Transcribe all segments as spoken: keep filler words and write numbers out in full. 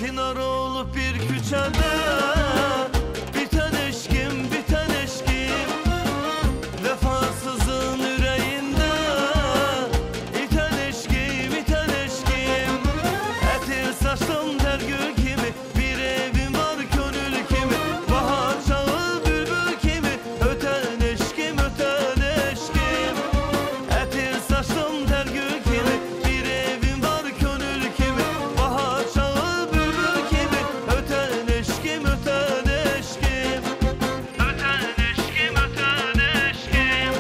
çınar olup bir küçede biten eşkim, biten eşkim, vefasızın yüreğinde iten eşkim, iten eşkim. Etir saçtım tergül kimi, bir evim var gönül kimi, bahar çağı bülbül kimi, öten eşkim, öten eşkim. Etir saçtım tergül kimi, bir evim var gönül kimi, bahar çağı bülbül kimi, öten eşkim, öten eşkim. Öten eşkim, öten eşkim.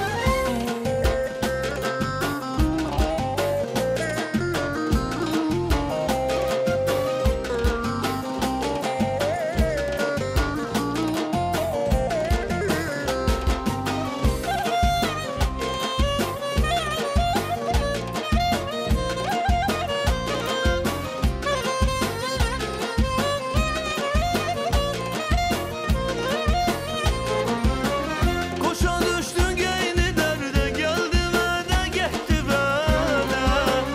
Koşa düştün geyni derde, geldi ve de gitti böyle.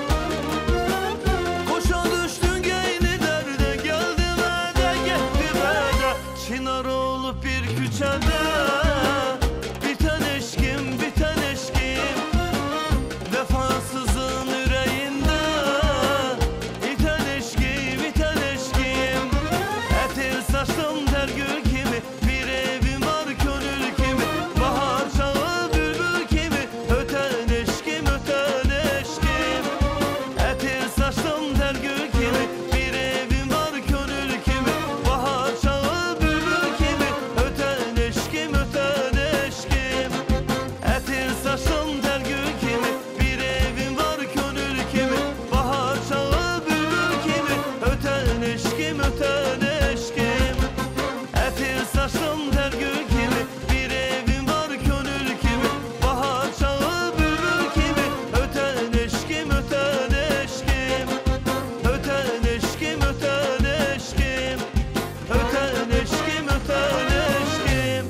Koşa düştün geyni derde, geldi ve de gitti böyle. Çınar olup bir küçede biten eşkim, biten eşkim, vefasızın yüreğinde iten eşkim, iten eşkim. Etir saçtım tergül kimi, bir evim var gönül kimi, bahar çağı bülbül kimi, öten eşkim, öten eşkim. Etir saçtım tergül kimi, bir evim var gönül kimi, bahar çağı bülbül kimi, öten eşkim, öten eşkim. Etir saçtım tergül kimi, bir evim var gönül kimi, bahar çağı bülbül kimi, öten eşkim, öten eşkim. Etir saçtım tergül kimi, bir evim var gönül kimi, bahar çağı bülbül kimi, öten eşkim, öten eşkim. Öten eşkim, öten eşkim. Öten eşkim, öten eşkim.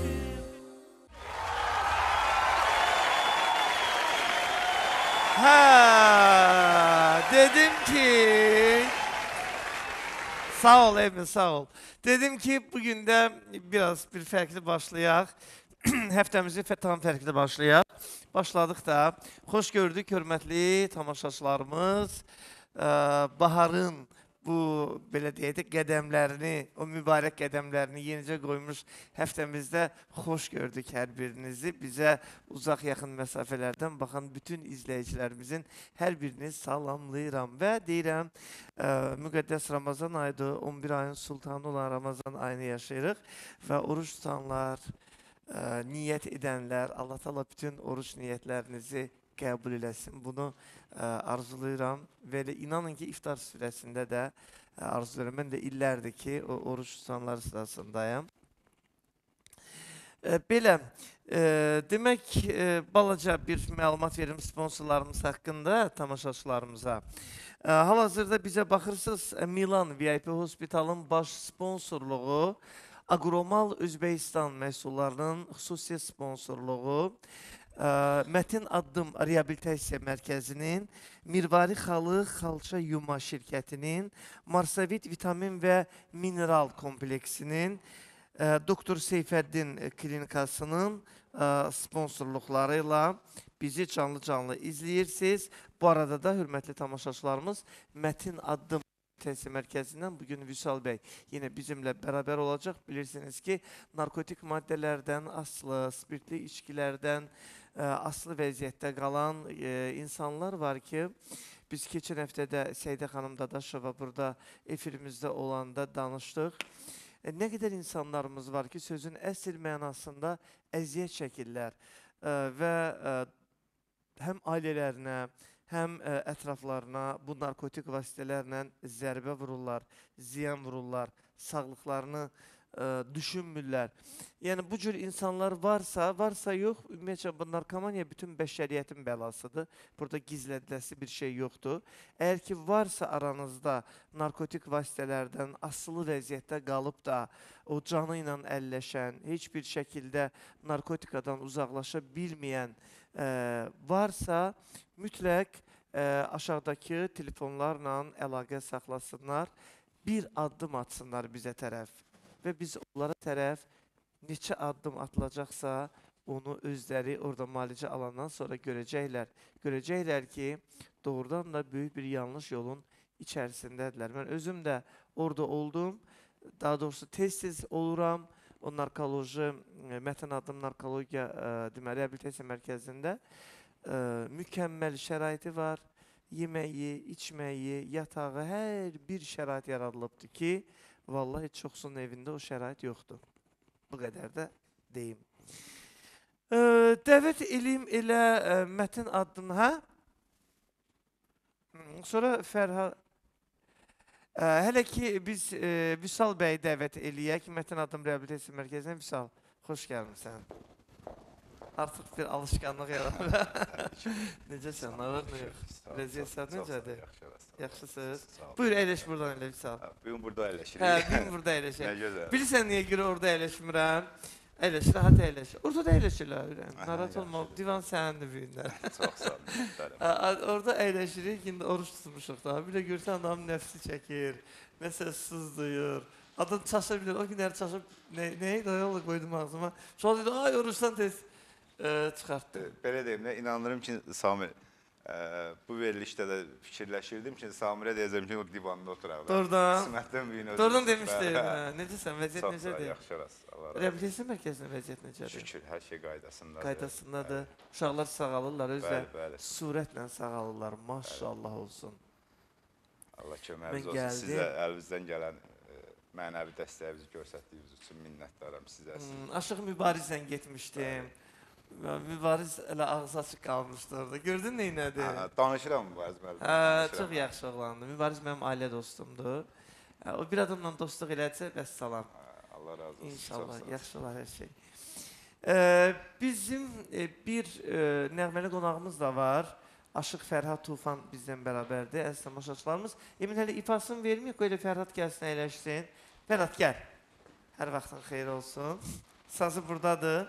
Ha, dedim ki sağ ol Emin, sağ ol. Dedim ki bugün de biraz bir farklı başlayaq. Həftəmizi fə- tam farklı başlayaq. Başladıq da. Xoş gördük hörmətli tamaşaçılarımız. Ee, Baharın bu belə deyək də qədəmlərini, o mübarək qədəmlərini yenicə qoymuş həftəmizdə xoş gördük hər birinizi. Bizə uzaq yaxın məsafələrdən baxan bütün izləyicilərimizin hər birini salamlayıram və deyirəm, ə, müqəddəs Ramazan ayıdır, on bir ayın sultanı olan Ramazan ayını yaşayırıq və oruç tutanlar, ə, niyyət edənlər, Allah Taala bütün oruç niyyətlərinizi qəbul eləsin. Bunu ə, arzulayıram və elə inanın ki, iftar sürəsində də ə, arzulayıram. Mən də illərdir ki, o oruç tutanlar sırasındayım. Ə, belə, ə, demək, ə, balaca bir məlumat verim sponsorlarımız haqqında, tamaşaçılarımıza. Ə, Hal-hazırda bizə baxırsınız, ə, Milan V I P Hospitalın baş sponsorluğu, Agromal Özbəkistan məhsullarının xüsusi sponsorluğu, Ə, Mətin Addım Reabilitasiya Mərkəzinin, Mirvari Xalı Xalça Yuma şirkətinin, Marsavit Vitamin və Mineral Kompleksinin, ə, Doktor Seyfəddin Klinikasının ə, sponsorluqları ilə bizi canlı-canlı izləyirsiniz. Bu arada da hörmətli tamaşaçılarımız Mətin Addım Reabilitasiya Mərkəzindən bugün Vüsal bəy yenə bizimlə bərabər olacaq. Bilirsiniz ki, narkotik maddələrdən, aslı, spirtli içkilərdən ə, aslı vəziyyətdə qalan ə, insanlar var ki, biz keçən həftədə Səidə xanım Dadaşova burada efirimizdə olanda danışdıq. E, nə qədər insanlarımız var ki, sözün əsl mənasında əziyyət çəkirlər ə, və ə, həm ailələrinə, həm ə, ətraflarına bu narkotik vasitələrlə zərbə vururlar, ziyan vururlar, sağlıqlarını ə, düşünmürlər. Yəni bu cür insanlar varsa, varsa yox, ümumiyyətlə bu narkomaniya bütün bəşəriyyətin bəlasıdır. Burada gizlədiləsi bir şey yoxdur. Əgər ki varsa aranızda narkotik vasitələrdən asılı vəziyyətdə qalıb da o canı ilə əlləşən, heç bir şəkildə narkotikadan uzaqlaşa bilməyən ə, varsa mütləq ə, aşağıdakı telefonlarla əlaqə saxlasınlar. bir addım atsınlar bizə tərəf və biz onlara tərəf neçə addım atılacaqsa onu özləri orada müalicə alandan sonra görəcəklər. Görəcəklər ki, doğrudan da böyük bir yanlış yolun içərisindədirlər. Mən özüm də orada oldum. Daha doğrusu tez-tez oluram. O narkoloji, Mətin adlı narkologiya deməli, reabilitasiya mərkəzində mükəmməl şəraiti var. Yeməyi, içməyi, yatağı, hər bir şərait yaradılıbdır ki, vallahi çoxsunun evində o şərait yoxdur. Bu qədər də deyim. Dəvət eləyim elə Mətin adını, hə? Sonra Fərhad, hələ ki biz Vüsal bəyi dəvət eləyək, Mətin adım reabilitasiya mərkəzinə. Vüsal, xoş gəlmişsən. Artıq bir alışqanlıq yaranır. Necəsən, nə var, nə yox? Vəziyyətlər necədir? Yaxşısınız. Buyur, əyləş buradan elə Vüsal. Bugün burada əyləşirik. Hə, bugün burada əyləşək. Nə gözəl. Bilirsən niyə görə orada əyləşmirəm? Əyləş, rahat əyləş. Orada da əyləşirlər. Narahat olma, divan sənindir bugünlər. Çox sağ olun. Orada əyləşirik, indi oruç tutmuşuq da. Bir də görsən adamın nəfsi çəkir, nəsə sızlayır. Adam çaşa bilir, o günləri çaşıb, nəyi dayalı qoydum ağzıma. Sonra dedi, ay oruçdan tez çıxartdı. Belə deyim, inanırım ki, Samir, bu verilişdə də fikirləşirdim ki, Samirə deyəcəm ki, o divanda oturaq. Doğrudan. Qismətdən büyün özür. Doğrudan demişdim. Necəsən, vəziyyət necədir? Çox sağ, yaxşı olasın. Reabilitasiya mərkəzinin vəziyyət necədir? Şükür, hər şey qaydasındadır. Qaydasındadır. Uşaqlar sağalırlar, özlə Bəli, bəli. surətlə sağalırlar. Maşallah olsun. Allah köməyiniz olsun. Sizə əlinizdən gələn mənəvi dəstəyinizi göstərdiyiniz üçün minnətdaram sizə. Aşıq Mübarizlə getmişdim. Mübariz elə ağzı açıq qalmışdı orada. Gördün neynədir? Danışıram Mübariz müəllim. Hə, çox yaxşı oğlandı. Mübariz mənim ailə dostumdur. O bir adamla dostluq elədirsə, bəs salam. Allah razı olsun. İnşallah, yaxşı olar hər şey. Bizim bir nəğməli qonağımız da var. Aşıq Fərhad Tufan bizdən bərabərdir, əziz tamaşaçılarımız. Emin hələ ifasını verməyək, qoy elə Fərhad gəlsin, əyləşsin. Fərhad, gəl. Hər vaxtın xeyir olsun. Sazı buradadır.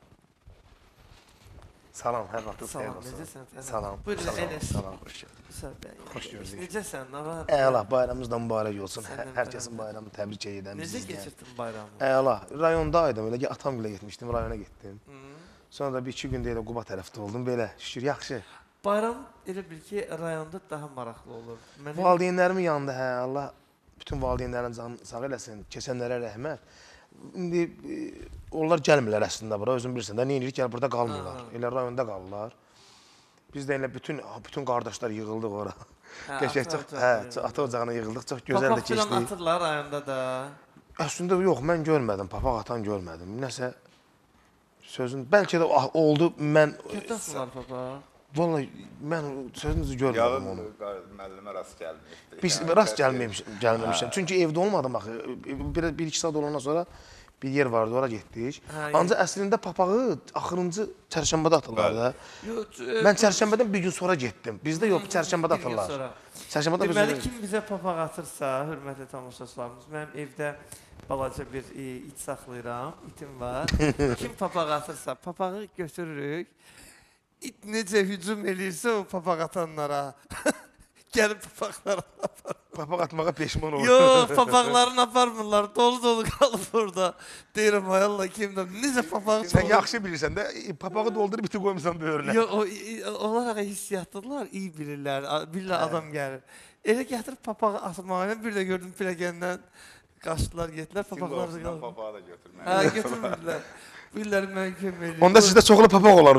Salam, hər vaxtınız xeyir olsun. Salam, necəsən Fərhad? Salam, Buyurun, əyləş. salam, xoş gəldin. Xoş gördük. Necəsən, nə var? Əla, bayramımız da mübarək olsun. Hər kəsin bayramını təbrik edirəm. Necə keçirdin bayramı? Əla, rayondaydım, elə ki, atam ilə getmişdim, rayona getdim. Sonra da bir iki gün deyil, Quba tərəfdə oldum, belə, şükür, yaxşı. Bayram elə bil ki, rayonda daha maraqlı olur. Valideynlərimin yanında, hə, Allah bütün valideynlərin canını sağ eləsin, keçənlərə rəhmət. İndi onlar gəlmirlər əslində bura, özün bilirsən də, nə edirik, gəl burada qalmırlar, elə rayonda qalırlar. Biz də elə bütün bütün qardaşlar yığıldıq ora. Qəşəng çox, hə, ata ocağına yığıldıq, çox gözəl də keçdi. Papaq filan atırlar rayonda da. Əslində yox, mən görmədim, papaq atan görmədim. Nəsə sözün, bəlkə də oldu, mən... Kəndə atırlar papaq? Vallahi, mən sözünüzü görmədim onu. Yağın müəllimə rast gəlməyibdir. Biz rast gəlməmişəm, çünki evdə olmadım axı. Bir-iki saat olandan sonra bir yer vardı, ora getdik. Ancaq əslində papağı axırıncı çərşənbədə atırlar da. Mən çərşənbədən bir gün sonra getdim. Bizdə yox, çərşənbədə atırlar. Deməli, kim bizə papaq atırsa, hörmətli tamaşaçılarımız, mənim evdə balaca bir it saxlayıram, itim var. Kim papaq atırsa, papağı götürürük. İt necə hücum eləyirsə o papaq atanlara. Gəlib papaqları aparır. Papaq atmağa peşman olur. Yox, papaqlarını aparmırlar. Dolu dolu qalıb orada. Deyirəm, ay Allah, kimdə? Necə papağı Sən yaxşı bilirsən də, papağı doldurub iti qoymuşsan böyrünə. Yox, onlar hissiyatlıdırlar, iyi bilirlər. Bilirlər, adam gəlir. Elə gətirib papağı atmağa, bir də gördüm piləkəndən qaçdılar, getdilər, papaqları qalıb. Papağı da götürmək. Hə, götürmürlər. Bilirlər, mən kömək edirəm. Onda sizdə çoxlu papaq olar.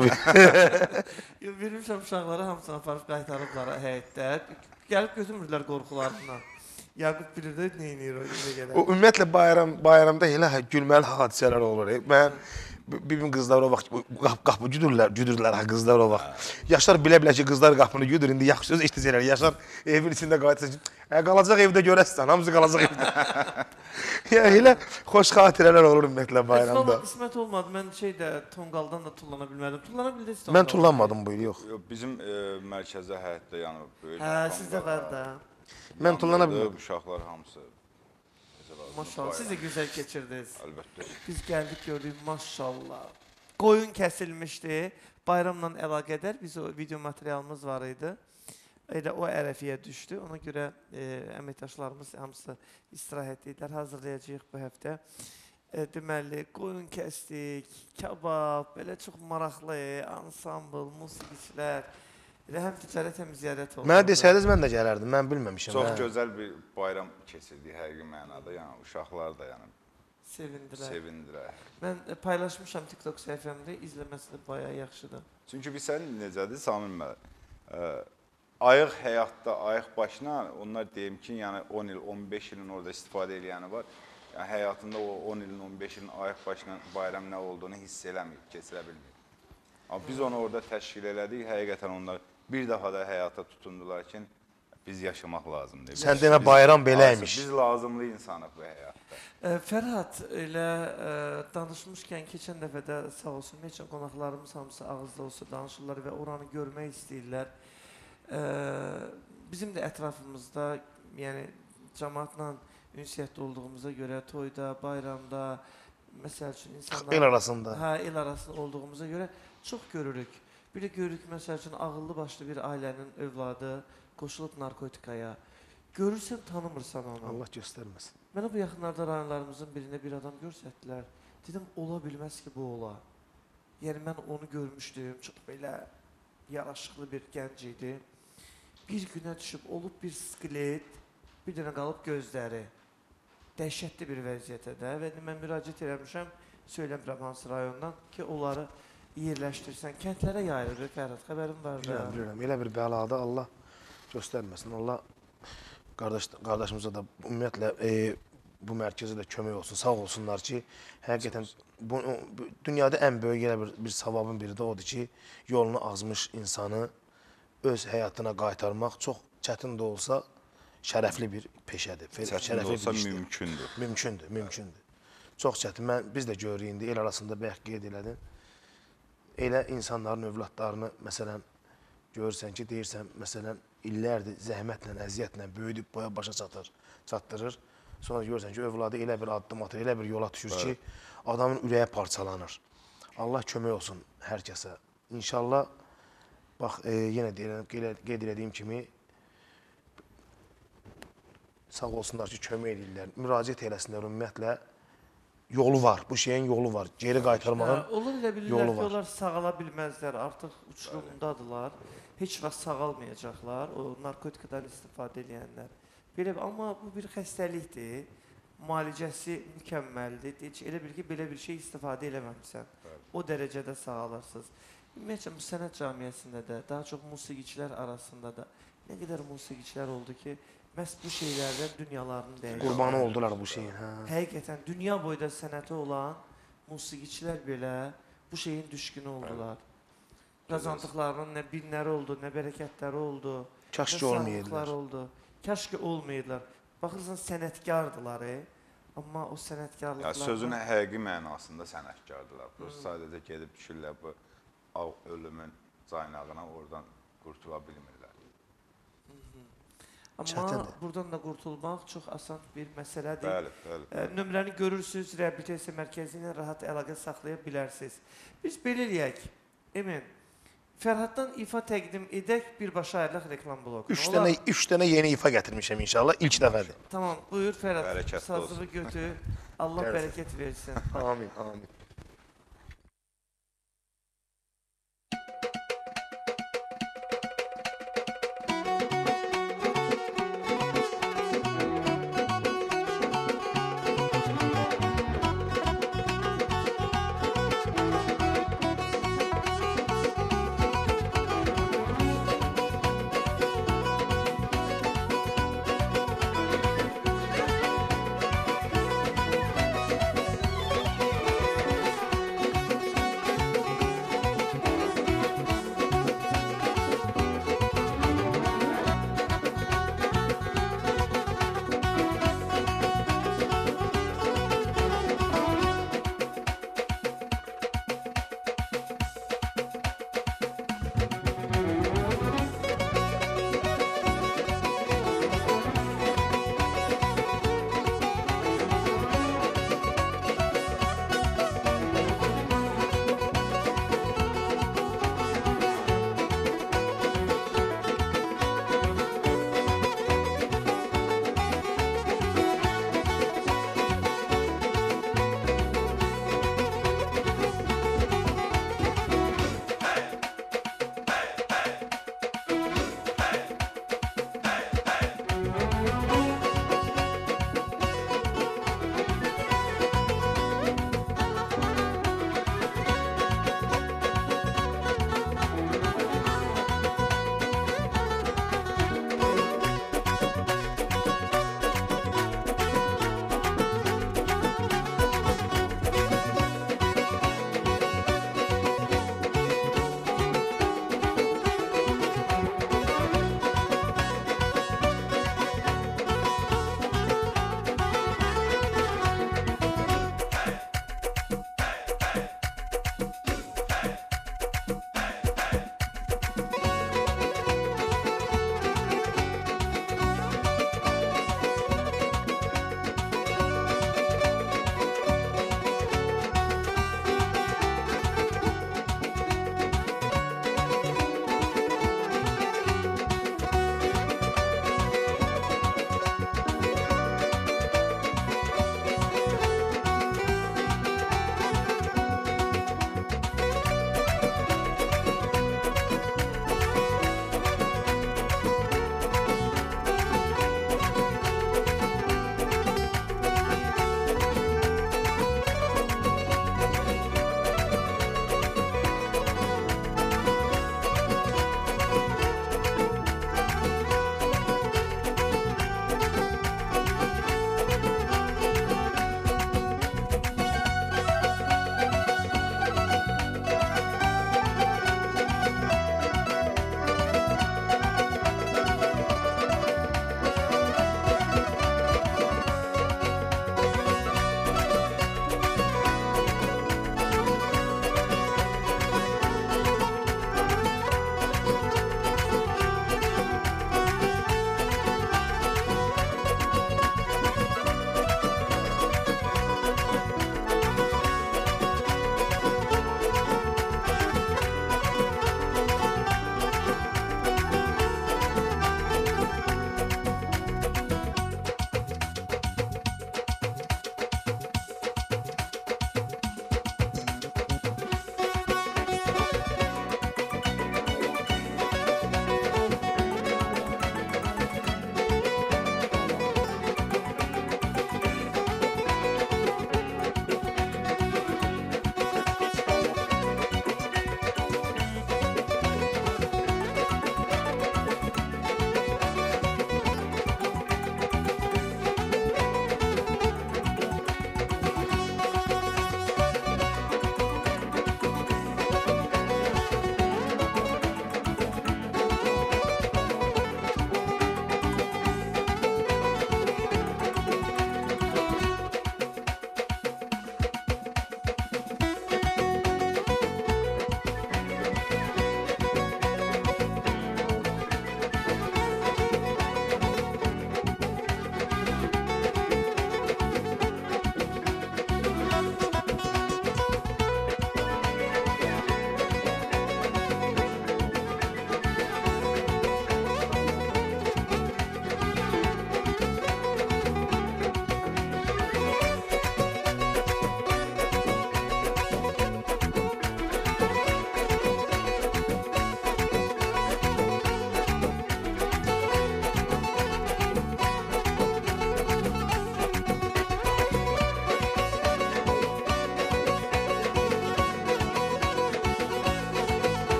Vermişəm uşaqlara, hamısını aparıb qaytarıblar həyətdə. Gəlib götürmürlər qorxularından. Yaqub bilir də, nə inir o, necə gələr. O, ümumiyyətlə, bayramda elə gülməli hadisələr olur. Mən bir gün qızlar o vaxt qapı güdürlər, qızlar o vaxt. Yaşar bilə-bilə ki, qızlar qapını güdür, indi yaxşı söz işləyəcəklər. Yaşar evin içində qayıtsa ki, qalacaq evdə görəsən, hamısı qalacaq evdə. Elə xoş xatirələr olur ümumiyyətlə bayramda. İsmət olmadı, mən şeydə, tonqaldan da tullana bilmədim. Tullana bildiniz tonqaldan? Mən tullanmadım bu il, yox. Bizim mərkəzdə həyətdə yanıb böyük. Hə, sizdə var da. Mən tullana bilmədim. Uşaqlar hamısı. Maşallah, siz də gözəl keçirdiniz. Əlbəttə. Biz gəldik, gördük, maşallah. Qoyun kəsilmişdi. Bayramla əlaqədar biz o video materialımız var idi. Elə o ərəfiyə düşdü. Ona görə e, əməkdaşlarımız hamısı istirahət edirlər. Hazırlayacağıq bu həftə. E, deməli, qoyun kəsdik, kabab, belə çox maraqlı, ansambl, musiqiçilər. Elə həm ticarət, həm ziyarət oldu. Mənə desəydiniz, mən də gələrdim. Mən bilməmişəm. Çox hə. gözəl bir bayram keçirdik həqiqi mənada. Yəni uşaqlar da yəni Sevindilər. sevindilər. Mən e, paylaşmışam TikTok səhifəmdə, izləməsi də bayağı yaxşıdır. Çünki biz sən necədir Samir müəllim? Ə, Ayıq həyatda, ayıq başına onlar deyim ki, yəni on il, on beş ilin orada istifadə edəni var. Yəni həyatında o on ilin, on beş ilin ayıq başına bayram nə olduğunu hiss eləməyib, keçirə bilməyib. Amma biz onu orada təşkil elədik, həqiqətən onlar bir dəfə də həyata tutundular ki, biz yaşamaq lazımdır. Sən demə bayram beləymiş. Biz lazımlı insanıq bu həyatda. E, Fərhad, elə e, danışmışkən keçən dəfə də sağ olsun, neçə qonaqlarımız hamısı ağızda olsa danışırlar və oranı görmək istəyirlər. Ee, bizim də ətrafımızda, yəni cəmaatla ünsiyyətdə olduğumuza görə toyda, bayramda, məsəl üçün insanlar... El arasında. Hə, el arasında olduğumuza görə çox görürük. Bir də görürük, məsəl üçün, ağıllı başlı bir ailənin övladı qoşulub narkotikaya. Görürsən, tanımırsan onu. Allah göstərməsin. Mənə bu yaxınlarda rayonlarımızın birində bir adam görsətdilər. Dedim, ola bilməz ki, bu ola. Yəni, mən onu görmüşdüm, çox belə yaraşıqlı bir gənc idi. Bir günə düşüb, olub bir skelet, bir dənə qalıb gözləri. Dəhşətli bir vəziyyətə də və mən müraciət eləmişəm, söyləmirəm hansı rayondan ki, onları yerləşdirsən. Kəndlərə yayılır, Fərhad, xəbərim var da. Bilirəm, bilirəm. Elə bir bəlada Allah göstərməsin. Allah qardaş, qardaşımıza da ümumiyyətlə e, bu mərkəzə də kömək olsun, sağ olsunlar ki, həqiqətən bu, bu, dünyada ən böyük elə bir, bir savabın biri də odur ki, yolunu azmış insanı öz həyatına qaytarmaq çox çətin də olsa şərəfli bir peşədir. Çətin də olsa mümkündür. Mümkündür, mümkündür. Çox çətin. Mən, biz də görürük indi, el arasında bəlkə qeyd elədin. Elə insanların övladlarını, məsələn, görürsən ki, deyirsən, məsələn, illərdir zəhmətlə, əziyyətlə böyüdüb boya başa çatır, çatdırır. Sonra görürsən ki, övladı elə bir addım atır, elə bir yola düşür ki, adamın ürəyi parçalanır. Allah kömək olsun hər kəsə. İnşallah, bax, e, yenə deyirəm, qeyd elədiyim kimi, sağ olsunlar ki, kömək edirlər, müraciət eləsinlər, ümumiyyətlə, yolu var, bu şeyin yolu var, geri qaytarmağın hə, olur elə bilirlər yolu ki, var. onlar sağala bilməzlər, artıq uçurumdadılar, heç vaxt sağalmayacaqlar, o narkotikadan istifadə edənlər. Belə, amma bu bir xəstəlikdir, müalicəsi mükəmməldir, deyir ki, elə bil ki, belə bir şey istifadə eləməmişsən, o dərəcədə sağalarsınız. Ümumiyyətlə, bu sənət camiyyəsində də, daha çox musiqiçilər arasında da nə qədər musiqiçilər oldu ki, məhz bu şeylərdən dünyalarını dəyişdir. Qurbanı oldular bu şeyin. Hə. Həqiqətən, dünya boyda sənəti olan musiqiçilər belə bu şeyin düşkünü oldular. Qazandıqlarının nə binləri oldu, nə bərəkətləri oldu, Kaş nə ki olmayırlar. sağlıqları oldu. Kaş ki olmayırlar. Baxırsan, sənətkardılar, e? Amma o sənətkarlıqlar... Ya, sözün həqiqi mənasında sənətkardılar. Hmm. Sadəcə gedib düşürlər bu ölümün caynağına, oradan qurtula bilmirlər. Amma Çətindir. buradan da qurtulmaq çox asan bir məsələdir. Bəli, bəli. E, nömrəni görürsünüz, reabilitasiya mərkəzi ilə rahat əlaqə saxlaya bilərsiniz. Biz belə eləyək, Emin, Fərhaddan ifa təqdim edək, birbaşa ayrılıq reklam bloku. Üç dənə, üç dənə yeni ifa gətirmişəm inşallah, ilk dəfədir. Tamam, buyur Fərhad, Bərəkətli sazlığı götür, Allah bərəkət versin. Amin, amin.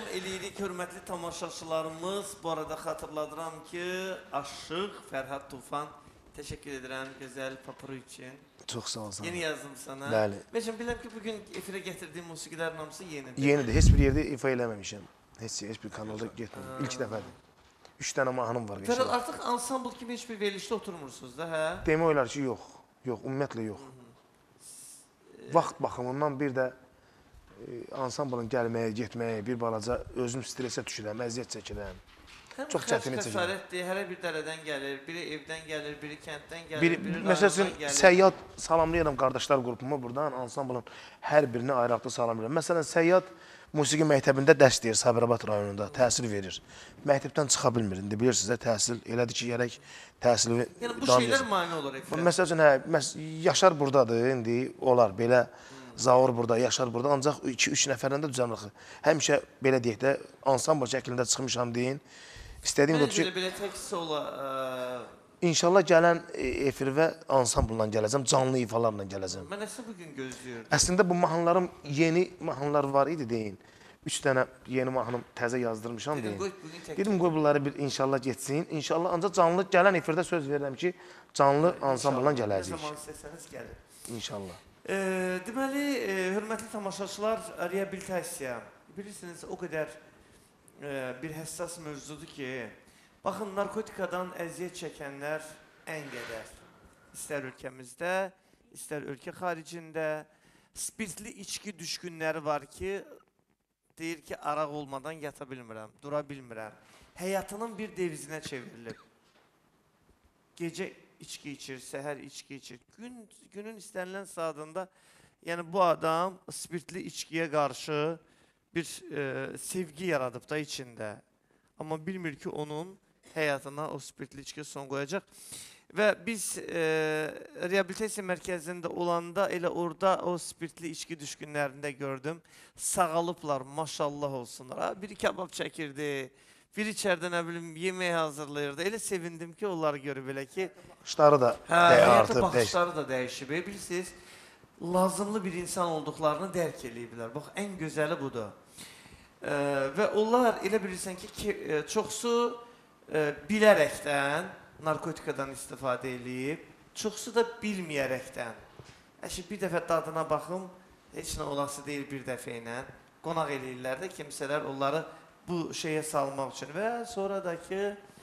davam eləyirik, hörmətli tamaşaçılarımız. Bu arada xatırladıram ki, Aşıq Fərhad Tufan. Təşəkkür edirəm gözəl papuru üçün. Çox sağ olsun. Yeni yazdım sana. Bəli. Məcəm, biləm ki, bugün efirə gətirdiyim musiqilərin hamısı yenidir. Yenidir. Heç bir yerdə ifa eləməmişəm. Heç, heç bir kanalda getmədim. İlk dəfədir. Üç dənə mahnım var. Fərhad, artıq ansambl kimi heç bir verilişdə oturmursunuz da, hə? Demək olar ki, yox. Yox, ümumiyyətlə yox. Vaxt baxımından bir də e, ansamblın gəlməyə, getməyə, bir balaca özüm stresə düşürəm, əziyyət çəkirəm. Həm Çox xərc çətinlik çəkirəm. xəsarətdir, hərə bir dərədən gəlir, biri evdən gəlir, biri kənddən gəlir, Bir, biri məsəl üçün, rayondan gəlir. Səyyad salamlayıram qardaşlar qrupuma buradan, ansamblın hər birini ayrı-ayrı salamlayıram. Məsələn, Səyyad musiqi məktəbində dərs deyir Sabirabad rayonunda, təhsil verir. Məktəbdən çıxa bilmir, indi bilirsiniz də təhsil elədir ki, gərək təhsili Yəni bu davam şeylər etsin. mane olur efirə. Məsəl üçün, hə, məs Yaşar buradadır, indi olar, belə Zaur burada, Yaşar burada, ancaq iki üç nəfərdən də düzəmliqi. Həmişə belə deyək də, ansambl şəklində çıxmışam deyin. İstədiyim də Məncə ki, belə təksi ola, inşallah gələn e, efir və ansamblla gələcəm, canlı ifalarla gələcəm. mən əslində bugün gözləyirdim. Əslində bu mahnılarım yeni mahnılar var idi deyin. Üç dənə yeni mahnım təzə yazdırmışam Dedim, deyin. qoy bugün tək. Dedim qoy bunları bir inşallah getsin. İnşallah ancaq canlı gələn efirdə söz verirəm ki, canlı ansamblla Nə gələcəyik. zaman istəsəniz gəlin. İnşallah. E, deməli, e, hörmətli tamaşaçılar, reabilitasiya. Bilirsiniz, o qədər e, bir həssas mövzudur ki, baxın, narkotikadan əziyyət çəkənlər ən qədər. İstər ölkəmizdə, istər ölkə xaricində, spirtli içki düşkünləri var ki, deyir ki, araq olmadan yata bilmirəm, dura bilmirəm. Həyatının bir devizinə çevrilib. Gecə içki içir, səhər içki içir. Gün, günün istənilən saatında, yəni bu adam spirtli içkiyə qarşı bir e, sevgi yaradıb da içində. Amma bilmir ki, onun həyatına o spirtli içki son qoyacaq. Və biz e, reabilitasiya mərkəzində olanda elə orada o spirtli içki düşkünlərində gördüm. Sağalıblar, maşallah olsunlar. Ha, biri kebab çəkirdi, biri içərdə nə bilim yemək hazırlayırdı. Elə sevindim ki, onları görüb elə ki, Başları da hə, də həyata artıb, dəyişib. baxışları da dəyişib. E, bilirsiniz, lazımlı bir insan olduqlarını dərk eləyiblər. Bax, ən gözəli budur. E, və onlar elə bilirsən ki, ki e, çoxsu e, bilərəkdən narkotikadan istifadə eləyib, çoxsu da bilməyərəkdən. Əşi, bir dəfə dadına baxım, heç nə olası deyil bir dəfə ilə. Qonaq eləyirlər də kimsələr onları bu şeyə salmaq üçün və sonra da ki,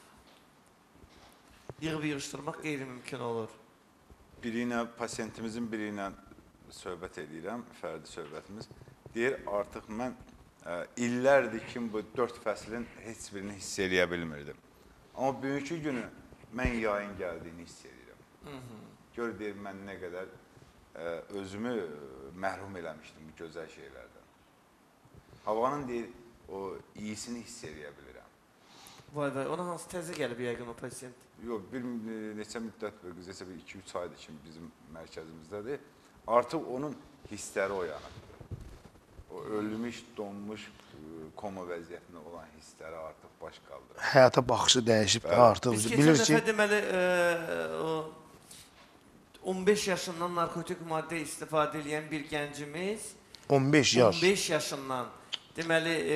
yığıb yığışdırmaq qeyri-mümkün olur. Biri ilə, pasiyentimizin biri ilə söhbət edirəm, fərdi söhbətimiz. Deyir, artıq mən ə, illərdir ki, bu dörd fəslin heç birini hiss eləyə bilmirdim. Amma bugünkü günü mən yayın gəldiyini hiss edirəm. Gör, deyir, mən nə qədər ə, özümü məhrum eləmişdim bu gözəl şeylərdən. Havanın, deyir, o iyisini hiss eləyə bilirəm. Vay vay, ona hansı təzə gəlib yəqin o pasiyent? Yox, bir e, neçə müddət, neçə bir iki üç aydır ki, bizim mərkəzimizdədir. Artıq onun hissləri oyanıbdır. O ölmüş, donmuş, e, koma vəziyyətində olan hissləri artıq baş qaldırır. Həyata baxışı dəyişib də artıq. Biz keçən Bilir dəfə ki, deməli, e, o on beş yaşından narkotik maddə istifadə edən bir gəncimiz on beş yaş. on beş yaşından deməli e,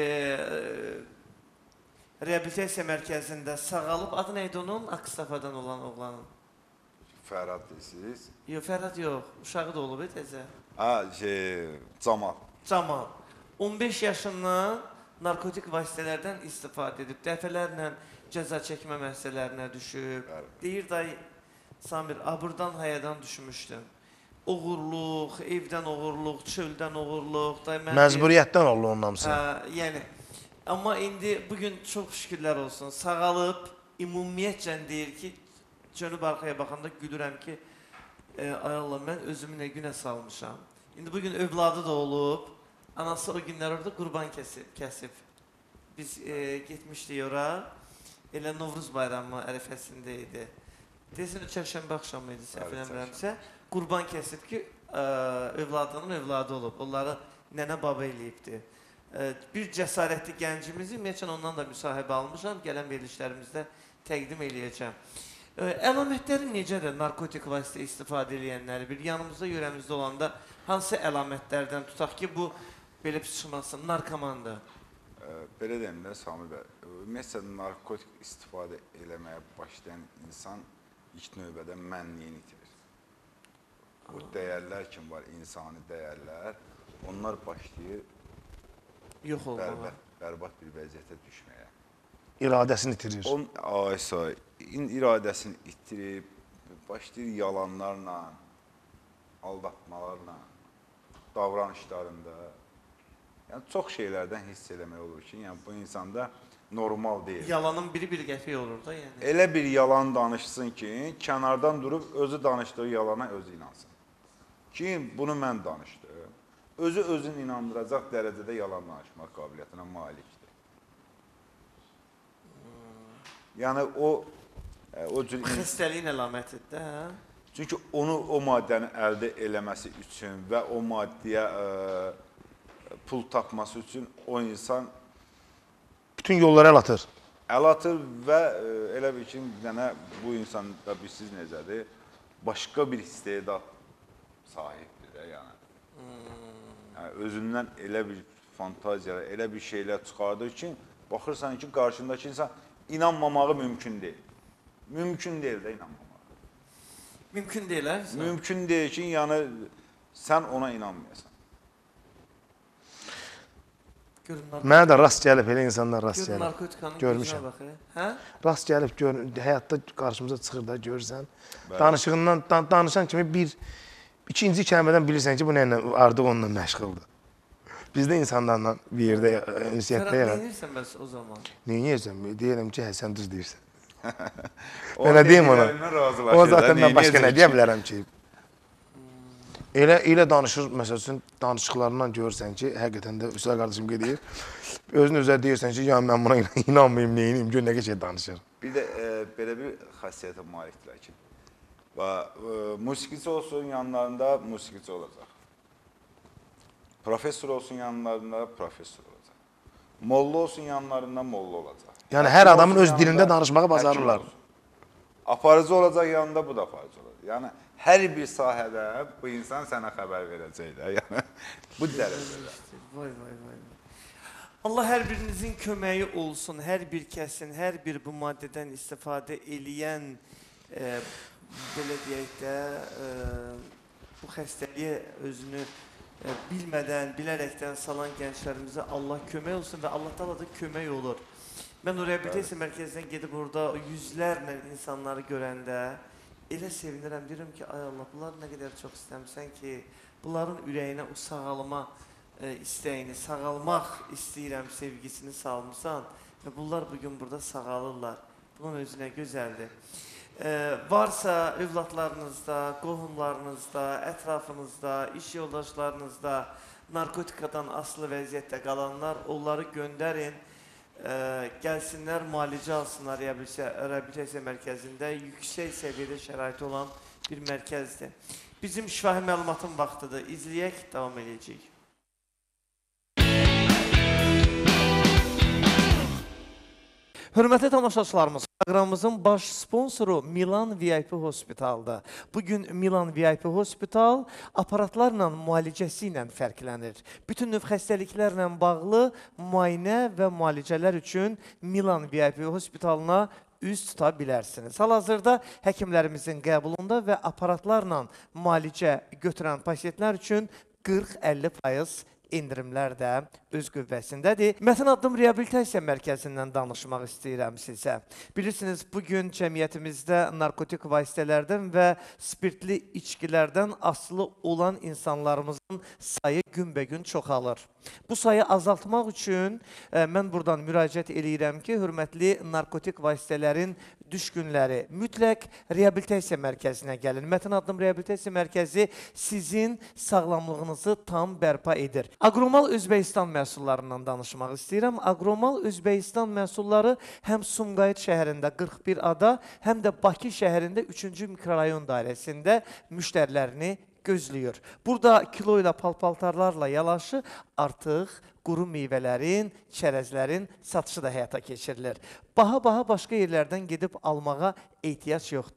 reabilitasiya mərkəzində sağalıb, adı neydi onun? Aksafadan olan oğlanın. Fərhad deyirsiniz. Yox, Fərhad yox, uşağı da olub, e, təzə. Ha, şey, Camal. Camal. on beş yaşından narkotik vasitələrdən istifadə edib, dəfələrlə cəza çəkmə məsələlərinə düşüb. Bəli. Deyir, day, Samir, aburdan hayadan düşmüşdüm. Oğurluq, evdən oğurluq, çöldən oğurluq. Day, mən Məcburiyyətdən oldu onun hamısı. Hə, yəni, amma indi bugün çox şükürlər olsun, sağalıb, ümumiyyətcə deyir ki, cönüb arxaya baxanda gülürəm ki, e, ay Allah, mən özümü nə günə salmışam. İndi bugün övladı da olub, anası o günlər orada qurban kəsib. kəsib. Biz e, getmişdik ora, elə Novruz bayramı ərəfəsində idi. Desin, çərşənbə axşamı idi, səhv eləmirəmsə, qurban kəsib ki, e, övladının övladı olub, onları nənə baba eləyibdir. Bir cəsarətli gəncimizi, ümumiyyətlə ondan da müsahibə almışam, gələn verilişlərimizdə təqdim eləyəcəm. Əlamətləri necədir narkotik vasitə istifadə edənləri? Bir yanımızda, yörəmizdə olanda hansı əlamətlərdən tutaq ki, bu belə çıxmasın, narkomandır? Belə deyim də, Samir bəy, ümumiyyətlə narkotik istifadə eləməyə başlayan insan ilk növbədə mənliyini itirir. O dəyərlər kim var, insani dəyərlər, onlar başlayır Yox olmağa. bərbad, bərbad bir vəziyyətə düşməyə. İradəsini itirir. On ay say, iradəsini itirib, başlayır yalanlarla, aldatmalarla, davranışlarında. Yəni, çox şeylərdən hiss eləmək olur ki, yəni, bu insanda normal deyil. Yalanın biri bir qəpik olur da, yəni. Elə bir yalan danışsın ki, kənardan durub özü danışdığı yalana özü inansın. Ki, bunu mən danışdım. Özü özünü inandıracaq dərəcədə yalan danışmaq qabiliyyətinə malikdir. Yəni, o, o cür... Xəstəliyin əlamətidir də, hə? Çünki onu, o maddəni əldə eləməsi üçün və o maddiyə ə, pul tapması üçün o insan bütün yolları əl atır. Əl atır və ə, elə bir ki, dənə, bu insan da bilsiz necədir, başqa bir istedad sahibdir də, yəni. Hmm. Yəni. Özündən elə bir fantaziyalar, elə bir şeylər çıxardır ki, baxırsan ki, qarşındakı insan inanmamağı mümkün deyil. Mümkün deyil də inanmamağı. Mümkün deyil, hə? Mümkün deyil ki, yəni sən ona inanmayasan. Mənə də rast gəlib, elə insanlar rast Görün, gəlib. narkotikanın Görmüşəm. gözünə baxır. Hə? Rast gəlib, gör, həyatda qarşımıza çıxır da, görürsən. Danışığından, dan danışan kimi bir, ikinci kəlmədən bilirsən ki, bu nə ilə, artıq onunla məşğuldur. Bizdə insanlarla bir yerdə, ünsiyyətdə Fərad, yarar. nə edirsən bəs o zaman? Neyiniyəcəm? Deyirəm ki, hə, sən düz deyirsən. Mən nə deyim ona? O zaten mən başqa nə deyə bilərəm ki? Elə, elə danışır, məsəl üçün, danışıqlarından görürsən ki, həqiqətən də Üstad qardaşım qedir, özün özə deyirsən ki, yəni mən buna inanmayayım, neyiniyim, gör nə keçək danışır. Bir də e, belə bir xasiyyətə malikdirlər ki, və e, musiqiçi olsun yanlarında musiqiçi olacaq. Professor olsun yanlarında professor olacaq. Molla olsun yanlarında molla olacaq. Yəni, hər adamın öz dilində danışmağı bacarırlar. Aparıcı olacaq yanında, bu da aparıcı olacaq. Yəni, hər bir sahədə bu insan sənə xəbər verəcək də. Yəni, bu dərəcədə. Vay, vay, vay. Allah hər birinizin köməyi olsun, hər bir kəsin, hər bir bu maddədən istifadə eləyən, e, belə deyək də, e, bu xəstəliyə özünü e, bilmədən, bilərəkdən salan gənclərimizə Allah kömək olsun və Allah da da kömək olur. Mən o reabilitasiya mərkəzindən gedib orada yüzlərlə insanları görəndə elə sevinirəm, deyirəm ki, ay Allah, bunlar nə qədər çox istəmirsən ki, bunların ürəyinə o sağalma e, istəyini, sağalmaq istəyirəm sevgisini salmışsan və bunlar bugün burada sağalırlar. Bunun özünə gözəldir. E, varsa övladlarınızda, qohumlarınızda, ətrafınızda, iş yoldaşlarınızda narkotikadan asılı vəziyyətdə qalanlar, onları göndərin. Ə, gəlsinlər, müalicə alsınlar reabilitasiya mərkəzində yüksək səviyyədə şəraiti olan bir mərkəzdir. Bizim şifahi məlumatın vaxtıdır. İzləyək, davam edəcəyik. Hörmətli tamaşaçılarımız, proqramımızın baş sponsoru Milan V I P Hospital'dır. Bugün Milan V I P Hospital aparatlarla müalicəsi ilə fərqlənir. Bütün növ xəstəliklərlə bağlı müayinə və müalicələr üçün Milan V I P Hospital'ına üz tuta bilərsiniz. Hal-hazırda həkimlərimizin qəbulunda və aparatlarla müalicə götürən pasientlər üçün qırx əlli faiz indirimlər də öz qüvvəsindədir. Mətin Addım Reabilitasiya Mərkəzindən danışmaq istəyirəm sizə. Bilirsiniz, bugün cəmiyyətimizdə narkotik vasitələrdən və spirtli içkilərdən asılı olan insanlarımızın sayı günbəgün çoxalır. Bu sayı azaltmaq üçün ə, mən buradan müraciət eləyirəm ki, hörmətli narkotik vasitələrin düşkünləri mütləq reabilitasiya mərkəzinə gəlin. Mətin Addım Reabilitasiya Mərkəzi sizin sağlamlığınızı tam bərpa edir. Agromal Özbəkistan məhsullarından danışmaq istəyirəm. Agromal Özbəkistan məhsulları həm Sumqayıt şəhərində qırx bir ada, həm də Bakı şəhərində üçüncü mikrorayon dairəsində müştərilərini gözləyir. Burada kilo ilə palpaltarlarla yanaşı artıq quru meyvələrin, çərəzlərin satışı da həyata keçirilir. Baha-baha başqa yerlərdən gedib almağa ehtiyac yoxdur.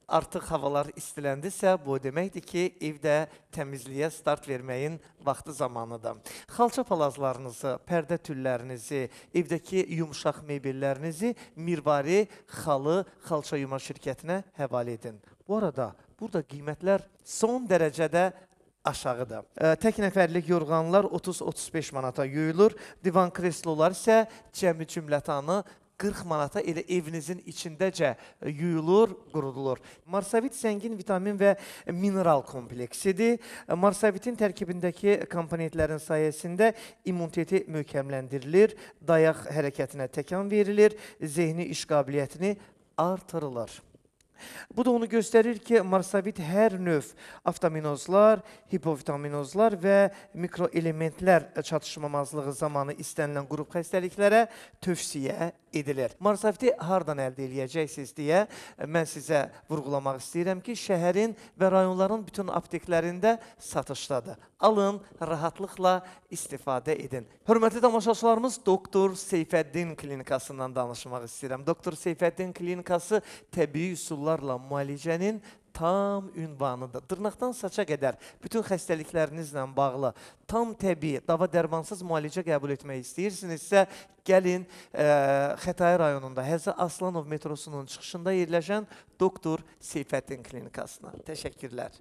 artıq havalar istiləndisə, bu deməkdir ki, evdə təmizliyə start verməyin vaxtı zamanıdır. Xalça palazlarınızı, pərdə tüllərinizi, evdəki yumuşaq mebellərinizi Mirvari Xalı Xalça Yuma şirkətinə həvalə edin. Bu arada, burada qiymətlər son dərəcədə aşağıdır. E, tək nəfərlik yorğanlar otuz otuz beş manata yuyulur, divan kreslolar isə cəmi cümlətanı qırx manata elə evinizin içindəcə yuyulur, qurudulur. Marsavit zəngin vitamin və mineral kompleksidir. Marsavitin tərkibindəki komponentlərin sayəsində immuniteti möhkəmləndirilir, dayaq hərəkətinə təkan verilir, zehni iş qabiliyyətini artırılır. Bu da onu göstərir ki, Marsavit hər növ avtaminozlar, hipovitaminozlar və mikroelementlər çatışmamazlığı zamanı istənilən qrup xəstəliklərə tövsiyə edilir. Marsaviti hardan əldə edəcəksiniz deyə mən sizə vurğulamaq istəyirəm ki, şəhərin və rayonların bütün apteklərində satışdadır. Alın, rahatlıqla istifadə edin. Hörmətli tamaşaçılarımız, Doktor Seyfəddin klinikasından danışmaq istəyirəm. Doktor Seyfəddin klinikası təbii üsullarla müalicənin tam ünvanıdır. Dırnaqdan saça qədər bütün xəstəliklərinizlə bağlı tam təbii, dava dərmansız müalicə qəbul etmək istəyirsinizsə, gəlin e, Xətai rayonunda Həzə Aslanov metrosunun çıxışında yerləşən Doktor Seyfəddin klinikasına. Təşəkkürlər.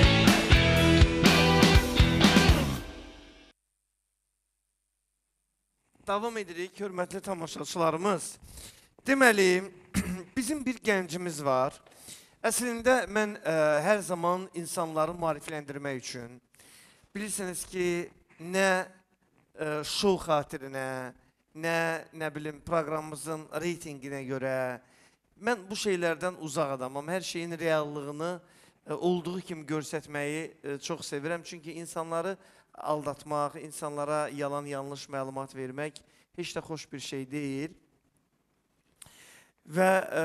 Davam edirik, hörmətli tamaşaçılarımız. Deməli, bizim bir gəncimiz var. Əslində, mən ə, hər zaman insanları maarifləndirmək üçün, bilirsiniz ki, nə ə, şou xatirinə, nə, nə bilim, proqramımızın reytinginə görə, mən bu şeylərdən uzaq adamam. Hər şeyin reallığını ə, olduğu kimi görsətməyi ə, çox sevirəm. Çünki insanları aldatmaq, insanlara yalan, yanlış məlumat vermək heç də xoş bir şey deyil. Və ə,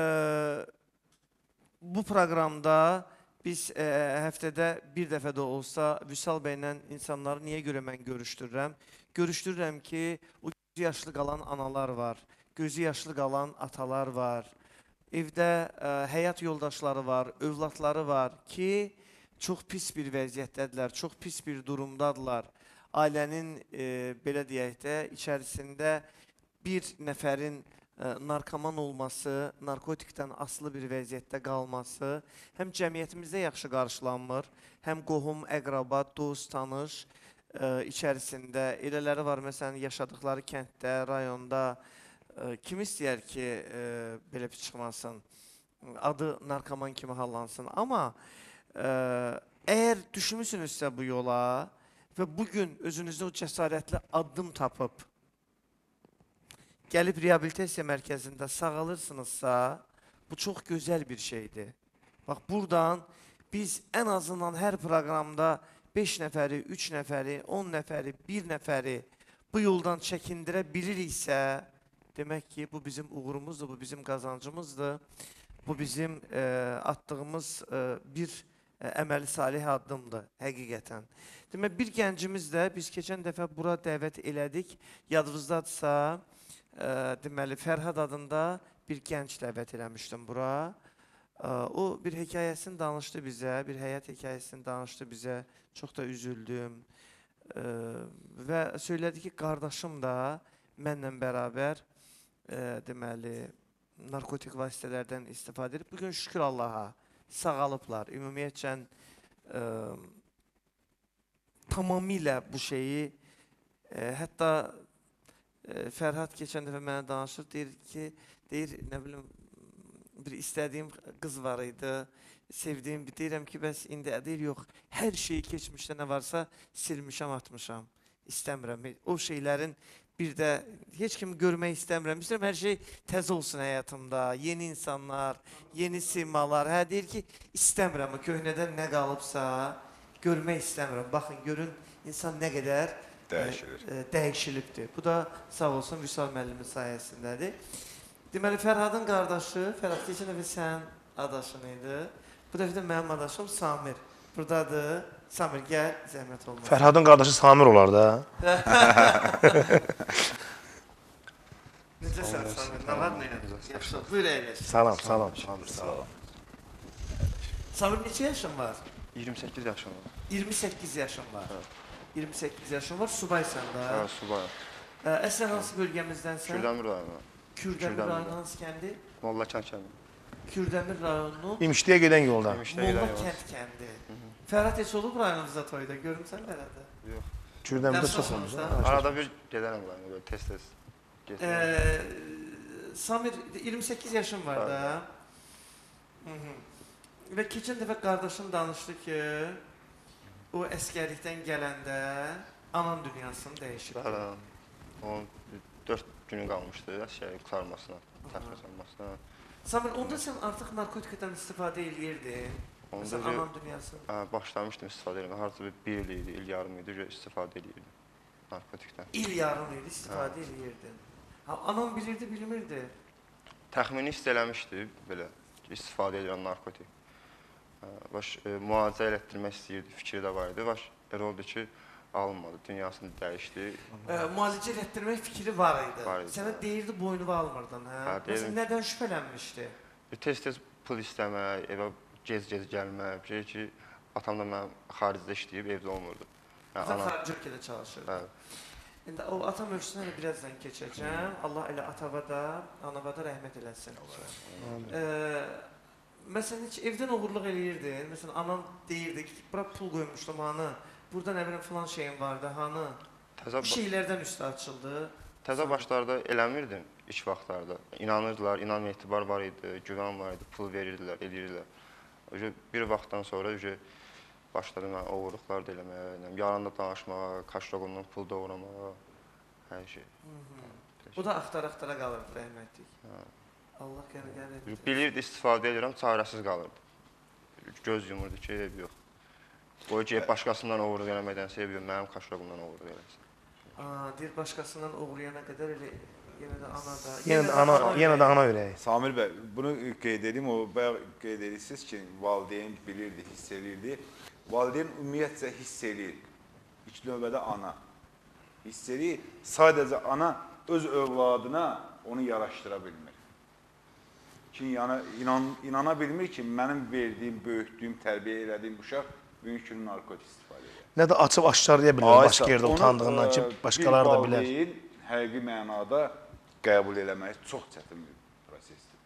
bu proqramda biz ə, həftədə bir dəfə də olsa Vüsal bəylə insanları niyə görə mən görüşdürürəm? Görüşdürürəm ki, o gözü yaşlı qalan analar var, gözü yaşlı qalan atalar var, evdə ə, həyat yoldaşları var, övladları var ki, çox pis bir vəziyyətdədirlər, çox pis bir durumdadılar. Ailənin, e, belə deyək də, içərisində bir nəfərin e, narkoman olması, narkotikdən asılı bir vəziyyətdə qalması həm cəmiyyətimizdə yaxşı qarşılanmır, həm qohum, əqraba, dost, tanış e, içərisində. Elələri var, məsələn, yaşadıkları kənddə, rayonda e, kim istəyər ki, e, belə bir çıxmasın, adı narkoman kimi hallansın. Amma Ə, əgər düşmüsünüzsə bu yola və bugün özünüzdə o cəsarətli addım tapıb gəlib reabilitasiya mərkəzində sağalırsınızsa, bu çox gözəl bir şeydir. Bax, buradan biz ən azından hər proqramda beş nəfəri, üç nəfəri, on nəfəri, bir nəfəri bu yoldan çəkindirə biliriksə, demək ki, bu bizim uğurumuzdur, bu bizim qazancımızdır, bu bizim ə, atdığımız ə, bir əməli salih addımdır, həqiqətən. Demək, bir gəncimiz də biz keçən dəfə bura dəvət elədik. Yadınızdadırsa, ə, deməli, Fərhad adında bir gənc dəvət eləmişdim bura. Ə, o bir hekayəsini danışdı bizə, bir həyat hekayəsini danışdı bizə. Çox da üzüldüm. Ə, və söylədi ki, qardaşım da mənlə bərabər ə, deməli, narkotik vasitələrdən istifadə edib. Bugün şükür Allaha sağalıblar. Ümumiyyətcən ə, tamamilə bu şeyi ə, hətta ə, Fərhad keçən dəfə mənə danışır, deyir ki, deyir, nə bilim, bir istədiyim qız var idi, sevdiyim, deyirəm ki, bəs indi deyir, yox, hər şeyi keçmişdə nə varsa silmişəm, atmışam, istəmirəm. O şeylərin bir də heç kimi görmək istəmirəm. İstəyirəm, hər şey təzə olsun həyatımda. Yeni insanlar, yeni simalar. Hə, deyir ki, istəmirəm. Köhnədən nə qalıbsa, görmək istəmirəm. Baxın, görün, insan nə qədər dəyişilir. Ə, ə, dəyişilibdir. Bu da sağ olsun Vüsal müəllimin sayəsindədir. Deməli, Fərhadın qardaşı, Fərhad keçən dəfə sən adaşın idi. Bu dəfə də mənim adaşım Samir. Buradadır. Samir, gəl, zəhmət olmaz. Fərhadın qardaşı Samir olar da. Necəsən Samir? Nə var, nə? Yaxşı, buyur əyləş. Salam, salam. Sağ ol. Samir neçə yaşın var? iyirmi səkkiz yaşım var. iyirmi səkkiz yaşın var. iyirmi səkkiz yaşın var, subaysan da. Hə, subayım. Ə, Əslən hansı bölgəmizdənsən? Kürdəmir rayonu. Kürdəmir Kürdəmir rayonu hansı kəndi? Molla kənd kəndi. Kürdəmir rayonu İmişliyə gedən yolda. İmişdə Molla gedən yol. kənd kəndi. Fərhad heç olub rayonunuzda toyda? Görmüsən nələrdə? Yox. Kürdəmirdə Dərs çox olmuş. olmuşsa? Arada bir gedərəm rayona, belə tez-tez. Ə, Getməyəm. Samir iyirmi səkkiz yaşın var da. Hı -hı. Və keçən dəfə qardaşın danışdı ki, o əskərlikdən gələndə anan dünyasını dəyişib. Bəli. Onun dörd günü qalmışdı əşyayı qurtarmasına, təxirləşməsinə. Samir, onda sən artıq narkotikdən istifadə eləyirdin. Onda Məsələn, bir- anan dünyasını. Hə, başlamışdım istifadə etməyə. Harca bir bir il idi, il yarım idi ki, istifadə edirdim narkotikdən. İl yarım idi istifadə eləyirdin. Ha, anan bilirdi, bilmirdi. Təxmini hiss eləmişdi belə ki, istifadə edirəm narkotik. Hə, baş e, müalicə elətdirmək istəyirdi, fikri də var idi. Baş elə oldu ki, alınmadı, dünyasını dəyişdi. Ə, müalicə etdirmək fikri var idi. Var idi, Sənə hə. deyirdi boynuva almırdın, hə? Hə, Məsələn, deyirdim. nədən şübhələnmişdi? Bir tez-tez pul istəmək, evə gec-gec gəlmək, bir şey ki, atam da mənim xaricdə işləyib, evdə olmurdu. Hə, Sən anam, xarici ölkədə çalışırdın. hə, İndi o ata mövzusuna elə birazdan keçəcəm. Allah elə atava da, anava da rəhmət eləsin. Ə, məsələn, heç evdən oğurluq eləyirdin. Məsələn, anan deyirdi ki, bura pul qoymuşdum hanı. Burada nə bilim filan şeyim vardı hanı. təzə Bir şeylərdən üstə açıldı. Təzə başlarda eləmirdim ilk vaxtlarda. İnanırdılar, inan etibar var idi, güvən var idi, pul verirdilər, eləyirdilər. Öcə bir vaxtdan sonra öcə başladım mən oğurluqlar da eləməyə, yəni yalanla danışmağa, kaşroqundan pul doğramağa, hər şey. O da axtara-axtara qalırdı rəhmətlik. Allah qəni-qəni etsin. Bilirdi istifadə edirəm, çarəsiz qalırdı. Göz yumurdu ki, ev yox. Qoy ki, başqasından oğurluq eləməkdənsə ev yox, mənim kaşroqumdan oğurluq eləsin. Aa, deyir başqasından oğurlayana qədər elə yenə də ana da. Yenə də ana, yenə də ana ürəyi. Samir bəy, bunu qeyd edeyim, o bayaq qeyd edirsiniz ki, valideyn bilirdi, hiss elirdi. Valideyn ümumiyyətcə hiss eləyir. İlk növbədə ana. Hiss eləyir. Sadəcə ana öz övladına onu yaraşdıra bilmir. Ki, yəni, inan, inana bilmir ki, mənim verdiyim, böyütdüyüm, tərbiyə elədiyim uşaq bugünkü gün narkotik istifadə edir. Nə də açıb aşkarlaya bilər başqa yerdə utandığından ki, başqaları da bilər. Bir valideyn həqiqi mənada qəbul eləmək çox çətin bir prosesdir.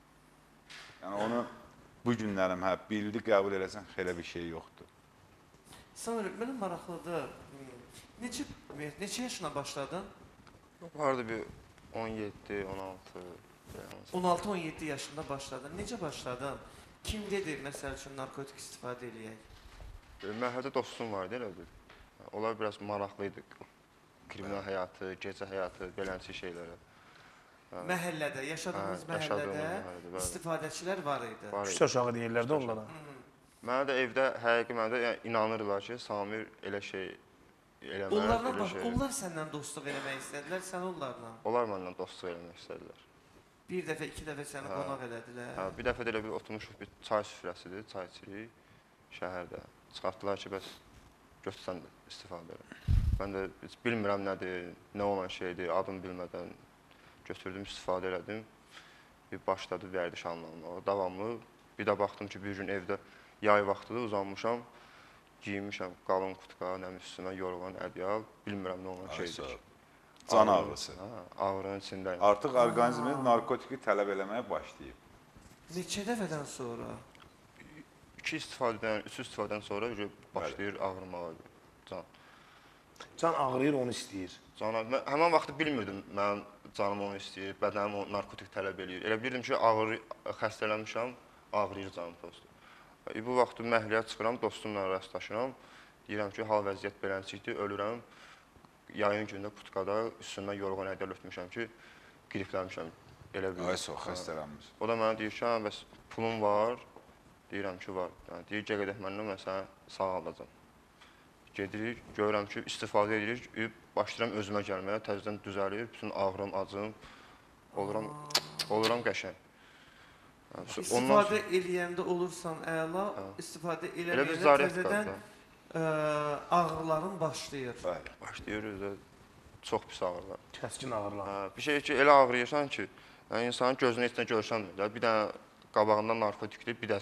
Yəni onu bu günlərim hə bildi qəbul eləsən xeylə bir şey yoxdur. Samir, mənə maraqlıdır. Neçə neçə yaşına başladın? Vardı bir on yeddi, on altı. on altı on yeddi yaşında başladın. Necə başladın? Kim dedi məsəl üçün narkotik istifadə eləyək? Məhəllədə dostum vardı elə bir. Onlar biraz maraqlıydı. Kriminal həyatı, gecə həyatı, beləncə şeylərə. Məhəllədə, yaşadığınız Hə, yaşadığımız məhəllədə məhəllədə, bəli. istifadəçilər var idi. Var idi. Küçə uşağı deyirlər də onlara. Mənə də evdə həqiqi mənə də yəni, inanırlar ki, Samir elə şey eləməz, Onlarla elə bax, şey. onlar səndən dostluq eləmək istədilər, sən onlarla. Onlar məndən dostluq eləmək istədilər. Bir dəfə, iki dəfə səni Hə. qonaq elədilər. Hə, bir dəfə də elə bir oturmuşuq bir çay süfrəsidir, çay içirik şəhərdə. Çıxartdılar ki, bəs götürsən də istifadə elə. Mən də heç bilmirəm nədir, nə olan şeydir, adını bilmədən götürdüm, istifadə elədim. Bir başladı vərdiş anlamına, davamlı. Bir də baxdım ki, bir gün evdə yay vaxtıdır, uzanmışam, giyinmişəm qalın qutka, nəm üstümə yorğan, ədyal, bilmirəm nə olan şeydir. Can ağrısı. Hə, ağrının içindəyim. Artıq orqanizminiz narkotiki tələb eləməyə başlayıb. Neçə dəfədən sonra? İki istifadədən, üç istifadədən sonra başlayır ağrımağa can. Can ağrıyır, onu istəyir. Cana, mən həmin vaxtı bilmirdim mənim canım onu istəyir, bədənim o narkotik tələb eləyir. Elə bilirdim ki, ağrı, xəstələnmişəm, ağrıyır canım prosto. E, bu vaxtı məhəlləyə çıxıram, dostumla rastlaşıram. Deyirəm ki, hal vəziyyət beləncikdir, ölürəm. Yayın günündə qutkada üstündən yorğan ədyal ötmüşəm ki, qripləmişəm. Elə bir. Ay sox xəstələnmiş. O da mənə deyir ki, hə, bəs pulun var? Deyirəm ki, var. Yəni, deyir, gəl gedək məndən, mən səni sağaldacam. Gedirik, görürəm ki, istifadə edirik, başlayıram özümə gəlməyə, təzədən düzəlir, bütün ağrım, acım, oluram, oluram qəşəng. Yəni, İstifadə eləyəndə olursan əla, istifadə Elə bir eləməyəndə zarət təzədən qaldı. ə, ağrıların başlayır. Bəli. Başlayır, özə çox pis ağrılar. Kəskin ağrılar. Hə, bir şey ki, elə ağrıyırsan ki, yəni insanın gözünə heç nə görsənmir də. Bir dənə qabağında narkotikdir, bir də sən.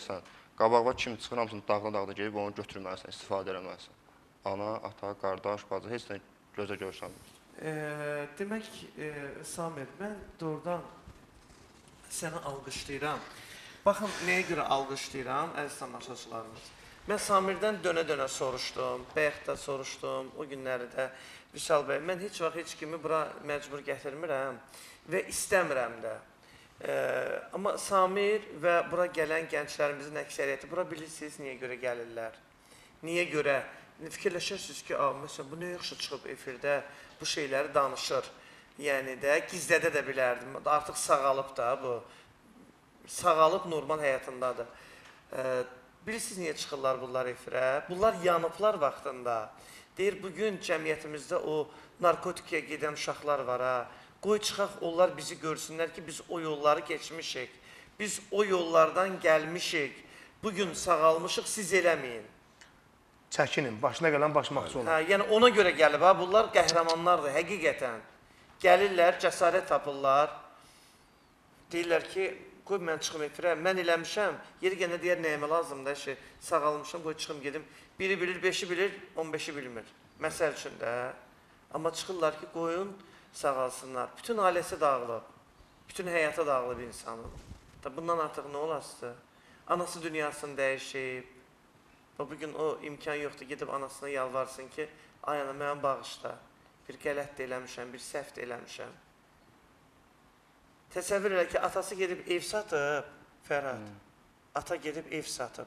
Qabağa kim çıxır, hamısını dağla-dağla gedib onu götürməlisən, istifadə eləməlisən. Ana, ata, qardaş, bacı, heç nə gözə görünmür. E, demək, e, Samir, mən doğrudan səni alqışlayıram. Baxın, nəyə görə alqışlayıram, əziz tamaşaçılarımız. Mən Samirdən dönə-dönə soruşdum, bayaq da soruşdum, o günləri də. Vüsal bəy, mən heç vaxt heç kimi bura məcbur gətirmirəm və istəmirəm də. E, amma Samir və bura gələn gənclərimizin əksəriyyəti, bura bilirsiniz niyə görə gəlirlər? Niyə görə? Fikirləşirsiniz ki, məsələn, bu nə yaxşı çıxıb efirdə bu şeyləri danışır. Yəni də, gizlədə də bilərdim. Artıq sağalıb da bu. Sağalıb normal həyatındadır. E, bilirsiniz niyə çıxırlar bunlar efirə? Bunlar yanıblar vaxtında. Deyir, bugün cəmiyyətimizdə o narkotikaya gedən uşaqlar var ha. Qoy çıxaq, onlar bizi görsünlər ki, biz o yolları geçmişik. Biz o yollardan gəlmişik. Bugün sağalmışıq, siz eləməyin. Çəkinin, başına gələn başmaqçı olur. Hə, yəni ona görə gəlib ha, bunlar qəhrəmanlardır, həqiqətən. Gəlirlər, cəsarət tapırlar. Deyirlər ki, qoy mən çıxım efirə, mən eləmişəm, yeri gələ deyər nəyəmə lazımdır, şey, sağalmışam, qoy çıxım gedim. Biri bilir, beşi bilir, on beşi bilmir. Məsəl üçün də. Amma çıxırlar ki, qoyun sağalsınlar. Bütün ailəsi dağılıb, bütün həyata dağılıb insanın. Da bundan artıq nə olasıdır? Anası dünyasını dəyişib. Bugün o imkan yoxdur, gedib anasına yalvarsın ki, ay ana, mənə bağışla. Bir qələt də eləmişəm, bir səhv də eləmişəm. Təsəvvür elə ki, atası gedib ev satıb, Fərhad. Hmm. Ata gedib ev satıb.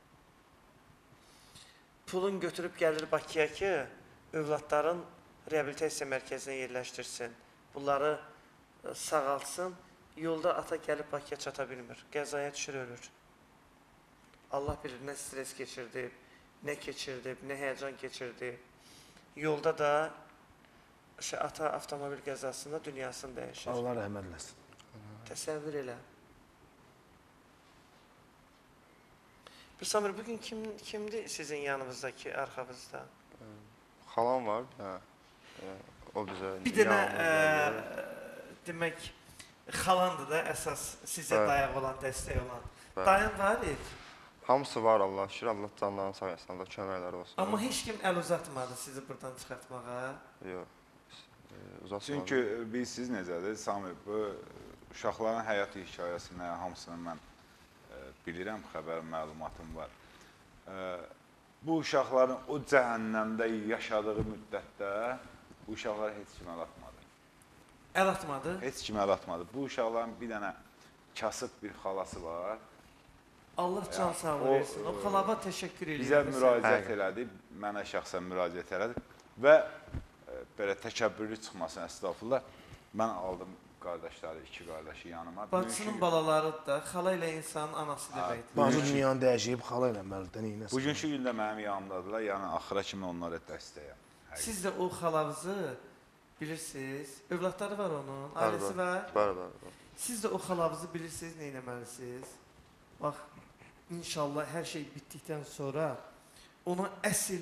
Pulun götürüb gəlir Bakıya ki, övladların reabilitasiya mərkəzinə yerləşdirsin. Bunları sağalsın. Yolda ata gəlib Bakıya çata bilmir. Qəzaya düşür, ölür. Allah bilir, nə stres keçirdi, nə keçirdi, nə həyəcan keçirdi. Yolda da şey, ata avtomobil qəzasında dünyasını dəyişir. Allah rəhmət eləsin. Təsəvvür elə. Bir Samir, bugün kim, kimdir sizin yanınızdakı, arxavızda? Xalam var, hə. O bizə Bir dənə, e, demək, xalandır da əsas sizə Bəli. dayaq olan, dəstək olan. Bəli. Dayın var idi. Hamısı var, Allah şükür, Allah canlarını sağ etsin, Allah köməkləri olsun. Amma heç kim əl uzatmadı sizi buradan çıxartmağa. Yox, e, uzatmadım. Çünki bilirsiniz necədir, Samir, bu uşaqların həyat hekayəsini hamısını mən e, bilirəm, xəbər, məlumatım var. E, bu uşaqların o cəhənnəmdə yaşadığı müddətdə bu uşaqlar heç kim əl atmadı. Əl atmadı. Heç kim əl atmadı. Bu uşaqların bir dənə kasıb bir xalası var. Allah can sağlığı o, versin. O xalaba təşəkkür edirəm. Bizə müraciət Həqiqət. elədi, mənə şəxsən müraciət elədi və e, belə təkəbbürlü çıxmasın, əstəğfurullah, mən aldım qardaşları, iki qardaşı yanıma. Bacısının balaları da, xala ilə insanın anası deməkdir. Bazı dünyanı dəyişib, xala eləməlidir, neynəsin? Bugünkü gündə mənim yanımdadılar, yəni axıra kimi onlara dəstəyəm. Siz də o xalavızı bilirsiniz, övladları var onun, Var, ailəsi var. Var, var, var. Siz də o xalavızı bilirsiniz, nə etməlisiniz? Bax, İnşallah hər şey bitdikdən sonra ona əsl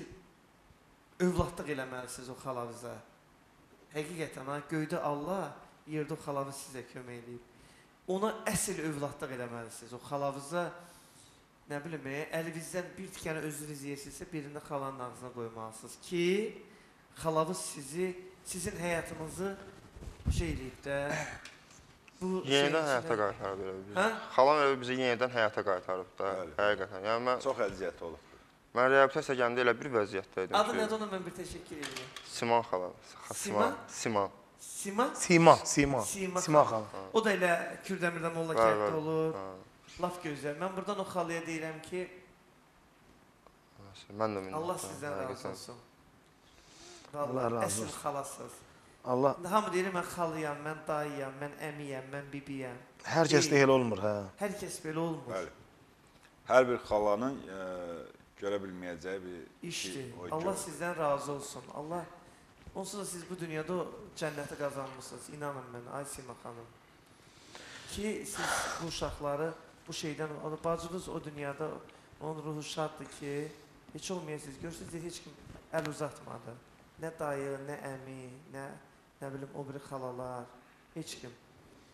övladlıq eləməlisiniz o xalavıza. Həqiqətən, ha, göydə Allah, yerdə o xalavız sizə kömək edib. Ona əsl övladlıq eləməlisiniz. O xalavıza, nə bilim, əlinizdən bir tikəni özünüz yeyirsinizsə, birini xalanın ağzına qoymalısınız ki, xalavız sizi, sizin həyatınızı şey eləyib də, Yenidən həyata qaytarıb elə bizi. Hə? Xalam elə bizi yenidən həyata qaytarıb da, Bəli. həqiqətən. Yəni mən Çox əziyyət olub. mən reabilitasiya gələndə elə bir vəziyyətdə idim Adı ki, nədir ona mən bir təşəkkür edirəm. Siman xala. Siman? Siman. Sima? Sima, Sima. Sima Sima xala. xala. O da elə Kürdəmirdə Molla Var, kənddə var. olur. Ha, Laf gözəl. Mən buradan o xalaya deyirəm ki, Mən də minnətdaram. Allah sizdən razı həqiqətən. olsun. Allah Vallahi razı əsl olsun. xalasız. Allah, Hamı deyir mən xalıyam, mən dayıyam, mən əmiyəm, mən bibiyəm. hər kəs də elə olmur, hə. Hər kəs belə olmur. Bəli. Hər bir xalanın e, görə bilməyəcəyi bir İşdir. şey, o Allah görür. sizdən razı olsun. Allah onsuz da siz bu dünyada o cənnəti qazanmısınız. İnanın mənə, ay Sima xanım. Ki siz bu uşaqları bu şeydən, o bacınız o dünyada onun ruhu şaddır ki, heç olmayasınız. Görürsünüz heç kim əl uzatmadı. Nə dayı, nə əmi, nə nə bilim o biri xalalar, heç kim.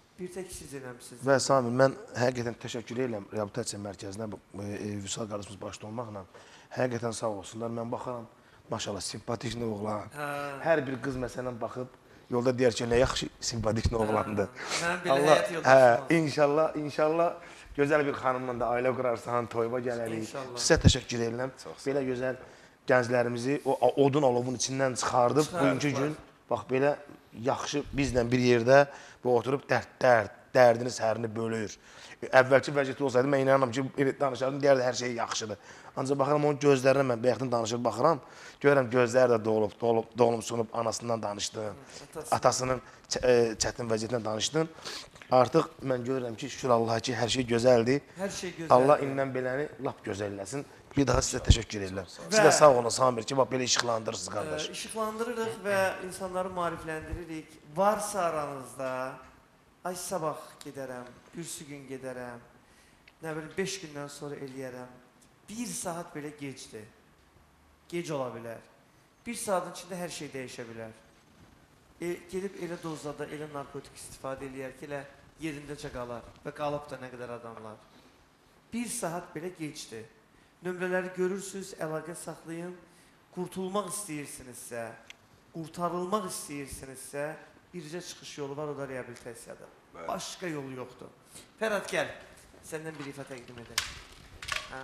Bir tək siz eləmsiniz. Və Samir, mən həqiqətən təşəkkür edirəm reabilitasiya mərkəzinə, bu e, Vüsal qardaşımız başda olmaqla. Həqiqətən sağ olsunlar. Mən baxaram, maşallah, simpatik nə oğlan. Hə. Hər bir qız məsələn baxıb, yolda deyər ki, nə yaxşı simpatik nə oğlandır. Mənim belə Allah, həyat yoldaşım hə, olsun. inşallah, inşallah gözəl bir xanımla da ailə qurarsan, toyba gələrik. İnşallah. Sizə təşəkkür edirəm. Belə gözəl gənclərimizi o odun alovun içindən çıxardıb, bugünkü gün bax belə yaxşı bizlə bir yerdə bu oturub dərd, dərd, dərdini, sərini bölür. Əvvəlki vəziyyətdə olsaydı, mən inanıram ki, danışardım, deyərdi, hər şey yaxşıdır. Ancaq baxıram, onun gözlərinə mən bayaqdan danışır, baxıram, görürəm, gözləri də dolub, dolub, dolub, sunub, anasından danışdın, atasının çətin vəziyyətindən danışdın. Artıq mən görürəm ki, şükür Allaha ki, hər şey gözəldir. Hər şey gözəldir. Allah indən beləni lap gözəlləsin. Bir daha sizə təşəkkür edirəm. Siz də sağ olun, Samir ki, bax belə işıqlandırırsınız, qardaş. İşıqlandırırıq və insanları maarifləndiririk. Varsa aranızda, ay sabah gedərəm, bürsü gün gedərəm, nə bilim beş gündən sonra eləyərəm. Bir saat belə gecdir. Gec ola bilər. Bir saatın içində hər şey dəyişə bilər. E, gedib elə dozada, elə narkotik istifadə eləyər ki, elə yerindəcə qalar və qalıb da nə qədər adamlar. Bir saat belə gecdir. Nömrələri görürsünüz, əlaqə saxlayın. Qurtulmaq istəyirsinizsə, qurtarılmaq istəyirsinizsə, bircə çıxış yolu var, o da reabilitasiyadır. Başqa yolu yoxdur. Fərhad, gəl. Səndən bir ifa təqdim edək. Hə?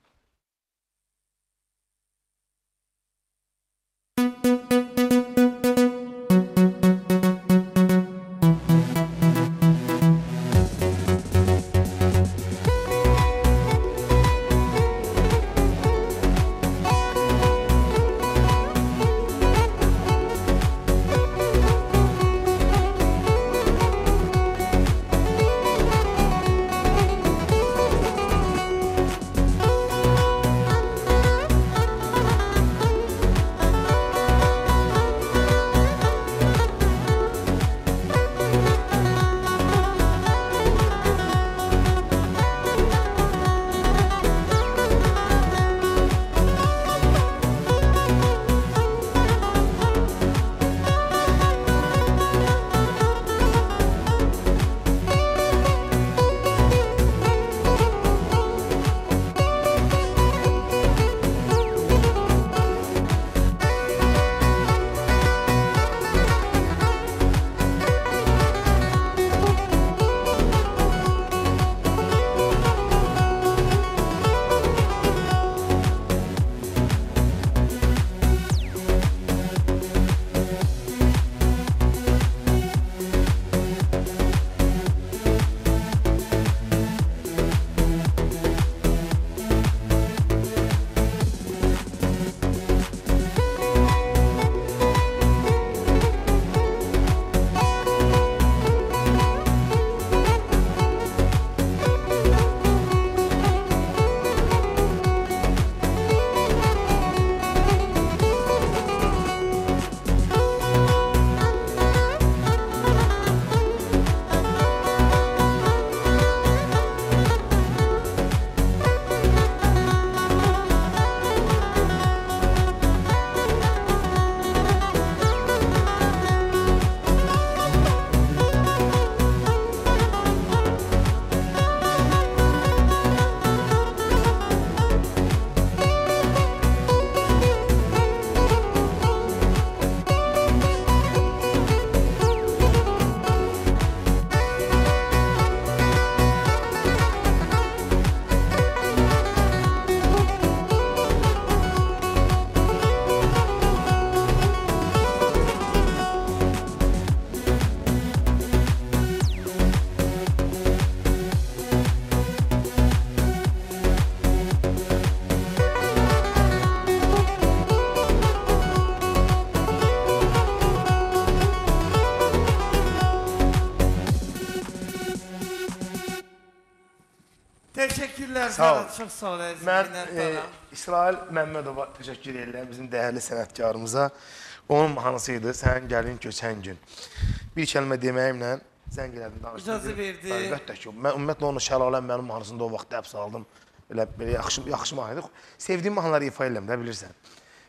Teşekkürler Sağ ol. Ferhat, çok sağ ol əziz Mən e, minnətdaram. İsrail Məmmədova təşəkkür edirəm bizim dəyərli sənətkarımıza. Onun mahnısı idi, Sənin gəlin köçən gün. Bir kəlmə deməyimlə zəng elədim, danışdım. İcazə verdi. Əlbəttə ki, mən ümumiyyətlə onu Şəlaləm mənim mahnısında o vaxt dəbs aldım. Belə, belə yaxşı, yaxşı mahnı idi. Sevdiyim mahnıları ifa edirəm də, bilirsən.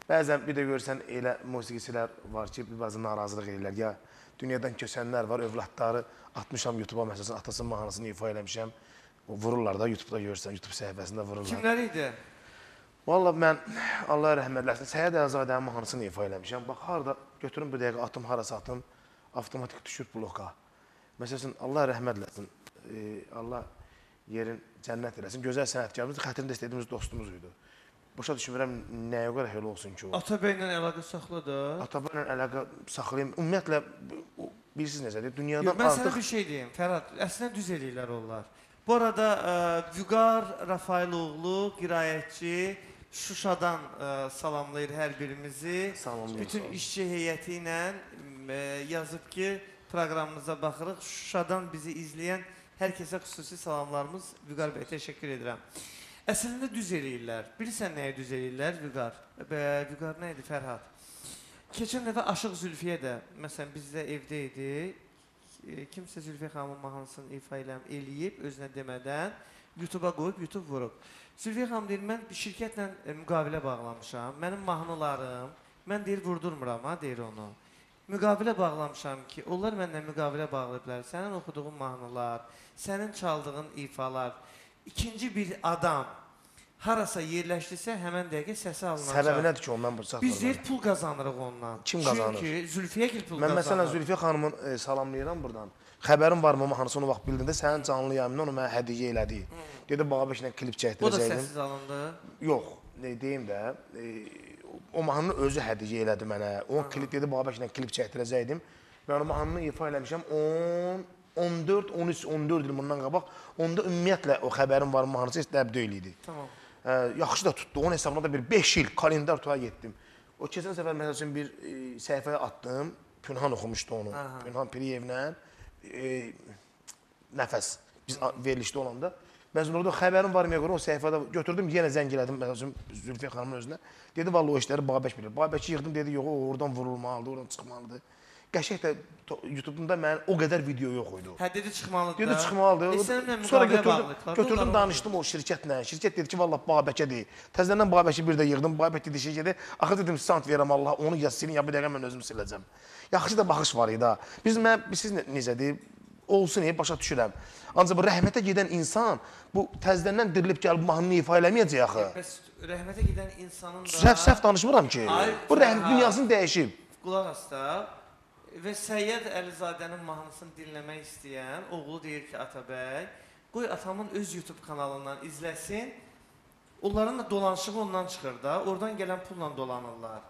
Bəzən bir də görürsən elə musiqiçilər var ki, bir bazı narazılıq edirlər. Ya dünyadan köçənlər var, övladları atmışam YouTube-a məsələn, atasının mahnısını ifa eləmişəm. Vururlar da YouTube-da görürsən, YouTube səhifəsində vururlar. Kimlər idi? Vallahi mən Allah rəhmət eləsin, Səyyid Əlzadənin mahnısını ifa eləmişəm. Bax harda götürüm bir dəqiqə atım, harasa atım, avtomatik düşür bloka. Məsələn, Allah rəhmət eləsin. E, Allah yerin cənnət eləsin. Gözəl sənətkarımız, xətrində istədiyimiz dostumuz idi. Başa düşmürəm nəyə görə elə olsun ki o. Atabəylə əlaqə saxladır. Atabəylə əlaqə saxlayım. Ümumiyyətlə bilirsiniz necədir? Dünyadan Yox, mən sənə artıq bir şey deyim, Fərhad, əslində düz eləyirlər onlar. Bu arada ə, Vüqar Rafailoğlu, qiraətçi, Şuşadan ə, salamlayır hər birimizi. Salamlayır, Bütün sağ ol. işçi heyəti ilə ə, yazıb ki, proqramımıza baxırıq. Şuşadan bizi izləyən hər kəsə xüsusi salamlarımız. Vüqar bəy, təşəkkür edirəm. Əslində düz eləyirlər. Bilirsən nəyə düz eləyirlər Vüqar? Vüqar nə idi Fərhad? Keçən dəfə Aşıq Zülfiyə də, məsələn bizdə evdə idi. E, kimsə Zülfiyə xanımın mahnısını ifa eləyib, özünə demədən YouTube-a qoyub, YouTube vurub. Zülfiyə xanım deyir, mən bir şirkətlə e, müqavilə bağlamışam. Mənim mahnılarım, mən deyir, vurdurmuram ha, deyir onu. Müqavilə bağlamışam ki, onlar mənlə müqavilə bağlayıblar. Sənin oxuduğun mahnılar, sənin çaldığın ifalar, ikinci bir adam harasa yerləşdirsə, həmən dəqiqə səsi alınacaq. səbəbi nədir ki, o mən bu saxlayıram? Biz deyir, pul qazanırıq ondan. Kim qazanır? Çünki Zülfiyə gil pul Mən qazanır. məsələn Zülfiyə xanımın e, salamlayıram buradan. Xəbərim var mı mahnısını vaxt bildiyində sənin canlı yayımdan onu mənə hədiyyə elədi. Dedi Bağabəklə klip O da çəkdirəcəydim. səssiz alındı. Yox, ne deyim də, e, o mahnını özü hədiyyə elədi mənə. O klip dedi Bağabəklə klip çəkdirəcəydim. Mən o mahnını ifa eləmişəm on, on dörd, on üç, on dörd il bundan qabaq. Onda ümumiyyətlə o xəbərim var mahnısı heç dəb deyil idi. Tamam. Ə, yaxşı da tutdu. Onun hesabına da bir beş il kalendar tuğa getdim. O keçən səfər məsəl üçün bir e, səhifəyə atdım. Pünhan oxumuşdu onu. Aha. Pünhan Piriyevlə e, nəfəs. Biz verilişdə olanda. Mən orada xəbərim var mıya görə o səhifədə götürdüm, yenə zəng elədim məsəl üçün Zülfiyə xanımın özünə. Dedi vallahi o işləri Babək bilir. Babəki yığdım dedi yox, o oradan vurulmalıdır, oradan çıxmalıdır. Qəşəng də YouTube-da mənim o qədər video yox idi. Hə dedi çıxmalıdır. Dedi çıxmalıdır. E, sənimlə Sonra müqavilə götürdüm, bağlayıblar, götürdüm onlar danışdım o şirkətlə. Şirkət dedi ki, vallahi Babəkə deyil. Təzədən Babəki bir də yığdım. Babək dedi şirkətə. Axı dedim sant verirəm Allah, onu ya silin ya bir dəqiqə mən özüm siləcəm. Yaxşı da baxış var idi ha. Biz mən siz necədir? Olsun deyə başa düşürəm. Ancaq bu rəhmətə gedən insan bu təzədən dirilib gəlib mahnını ifa eləməyəcək axı. Bəs rəhmətə gedən insanın da... Səhv-səhv danışmıram ki. Ay, Bu rəhm hə. dünyasını dəyişib. Qulaq as da. Və Səyyid Əlizadənin mahnısını dinləmək istəyən oğlu deyir ki, Atabəy, qoy atamın öz YouTube kanalından izləsin. Onların da dolanışığı ondan çıxır da. Oradan gələn pulla dolanırlar.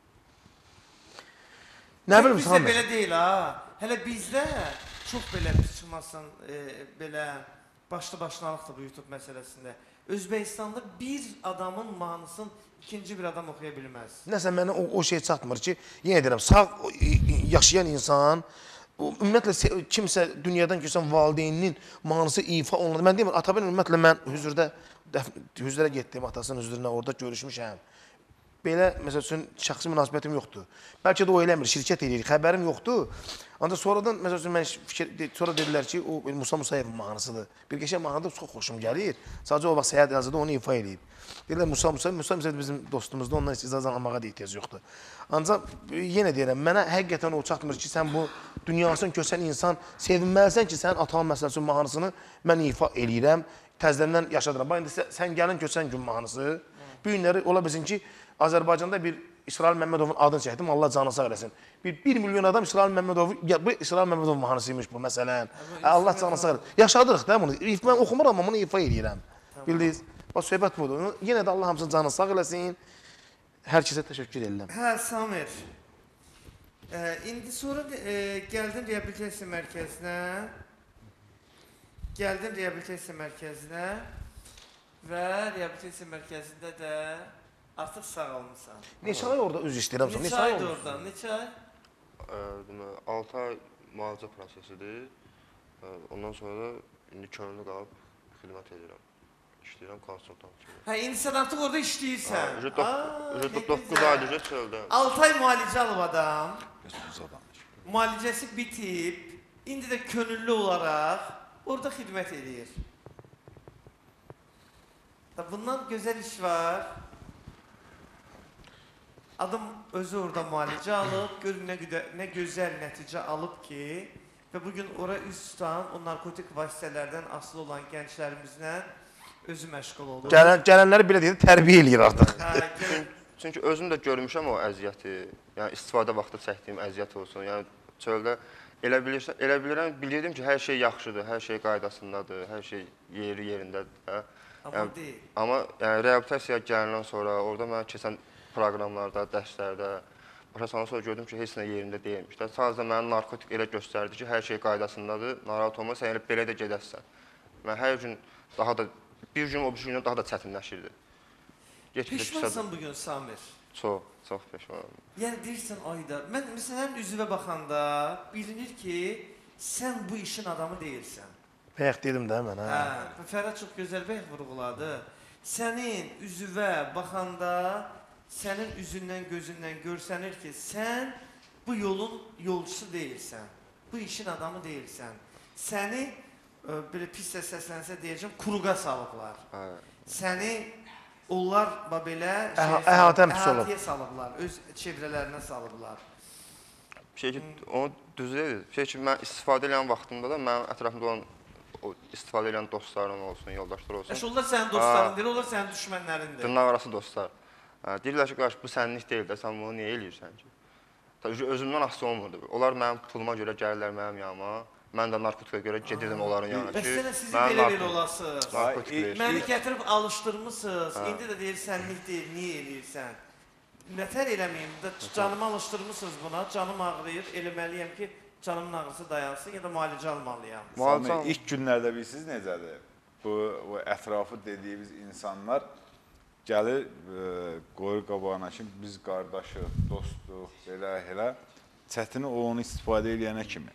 Nə bilim Bizdə Samir. belə deyil ha. Hələ bizdə çox belə pis çıxmasın, e, belə başlı başınalıqdır bu YouTube məsələsində. Özbəkistanda bir adamın mahnısını ikinci bir adam oxuya bilməz. Nəsə mənə o, o şey çatmır ki, yenə deyirəm, sağ yaşayan insan, o, ümumiyyətlə kimsə dünyadan keçən valideyninin mahnısı ifa olunur. Mən deyirəm, Atabəy ümumiyyətlə mən hüzürdə, hüzürə getdim, atasının hüzürünə, orada görüşmüşəm. Belə, məsəl üçün, şəxsi münasibətim yoxdur. Bəlkə də o eləmir, şirkət eləyir, xəbərim yoxdur. Ancaq sonradan, məsəl üçün, mən fikir, sonra dedilər ki, o Musa Musayevin mahnısıdır. Bir qəşəng mahnıdır, çox xoşum gəlir. Sadəcə o vaxt Səyyid Əlzadə onu ifa eləyib. Dedilər, Musa Musayev, Musa Musayev bizim dostumuzdur, ondan heç icazə almağa da ehtiyac yoxdur. Ancaq yenə deyirəm, mənə həqiqətən o çatmır ki, sən bu dünyasını köçən insan sevinməlisən ki, sənin atanın məsəl üçün mahnısını mən ifa eləyirəm, təzədən yaşadıram. Bax, indi sən gəlin köçən gün mahnısı, bu günləri ola bilsin ki, Azərbaycanda bir İsrail Məmmədovun adını çəkdim, Allah canı sağ eləsin. Bir, bir milyon adam İsrail Məmmədovu, bu İsrail Məmmədov mahnısıymış bu məsələn. Allah canı sağ eləsin. Yaşadırıq da bunu. Mən oxumuram, amma bunu ifa eləyirəm. Bildiniz? Bax, söhbət budur. Yenə də Allah hamısını canı sağ eləsin. Hər kəsə təşəkkür edirəm. Hə, Samir. E, indi sonra e, gəldin reabilitasiya mərkəzinə. Gəldin reabilitasiya mərkəzinə və reabilitasiya mərkəzində də artıq sağalmısan. Neçə ay orada üzr istəyirəm sən? Neçə Neçə ay aydır oldu? orada? Neçə ay? Demək, altı ay müalicə prosesidir. Ondan sonra da indi könüllü qalıb xidmət edirəm. İşləyirəm konsultant kimi. Hə, indi sən artıq orada işləyirsən. doqquz aydır çöldə. altı ay müalicə alıb adam. Müalicəsi bitib. İndi də könüllü olaraq orada xidmət edir. Bundan gözəl iş var. Adam özü orada müalicə alıb, gör nə, nə gözəl nəticə alıb ki, və bugün ora üst tutan o narkotik vasitələrdən asılı olan gənclərimizlə özü məşğul olur. Gələn, gələnləri belə deyək, tərbiyə eləyir artıq. Hə, gəl- Çünki özüm də görmüşəm o əziyyəti, yəni istifadə vaxtı çəkdiyim əziyyət olsun. Yəni çöldə elə bilirsən, elə bilirəm, bilirdim ki, hər şey yaxşıdır, hər şey qaydasındadır, hər şey yeri yerindədir də. Amma Yəni, deyil. amma yəni reabilitasiyaya gələndən sonra, orada mən keçən proqramlarda, dərslərdə başa salan sonra gördüm ki, heç nə yerində deyilmiş də. Sadəcə mənim narkotik elə göstərdi ki, hər şey qaydasındadır, narahat olma, sən elə belə də gedəsən. Mən hər gün daha da bir gün o bir gündən daha da çətinləşirdi. Get-gedə Peşmansan bugün Samir. Çox, çox peşmanam. Yəni deyirsən ayda, mən məsələn üzvə baxanda bilinir ki, sən bu işin adamı deyilsən. Bayaq dedim də mən, hə. Hə, Fərhad çox gözəl bəyək vurğuladı. Sənin üzvə baxanda, sənin üzündən, gözündən görsənir ki, sən bu yolun yolcusu deyilsən. Bu işin adamı deyilsən. Səni, ə, belə pis səslənsə deyəcəm, kuruğa salıblar. Hə. Səni onlar belə Əha- şey, əhatən pis olub. əhatəyə salıblar, öz çevrələrinə salıblar. Bir şey ki, onu düz deyil. Bir şey ki, mən istifadə edən vaxtımda da mənim ətrafımda olan o istifadə edən dostlarım olsun, yoldaşlar olsun. Əş, onlar sənin dostların deyil, onlar sənin düşmənlərindir. Dırnaq arası dostlar. Hə, deyirlər ki, qarşı bu sənlik deyil də, sən bunu niyə eləyirsən ki? Tabii özümdən asılı olmurdu. Onlar mənim puluma görə gəlirlər mənim yanıma. Mən də narkotikaya görə gedirdim onların yanına Bəs ki, sənə sizi mən belə belə narkotik- olasınız. narkotik Ay, verir. Məni gətirib alışdırmısınız. İndi də deyir sənlik deyil, niyə eləyirsən? Nətər eləməyim də canımı alışdırmısınız buna. Canım ağrıyır, eləməliyəm ki, canımın ağrısı dayansın ya da müalicə almalıyam. Sami, Müalicə- ilk günlərdə bilirsiniz necədir? Bu, bu ətrafı dediyimiz insanlar gəlir, e, qoyur qabağına ki, biz qardaşıq, dostuq, belə elə. Çətini o onu istifadə edənə kimi.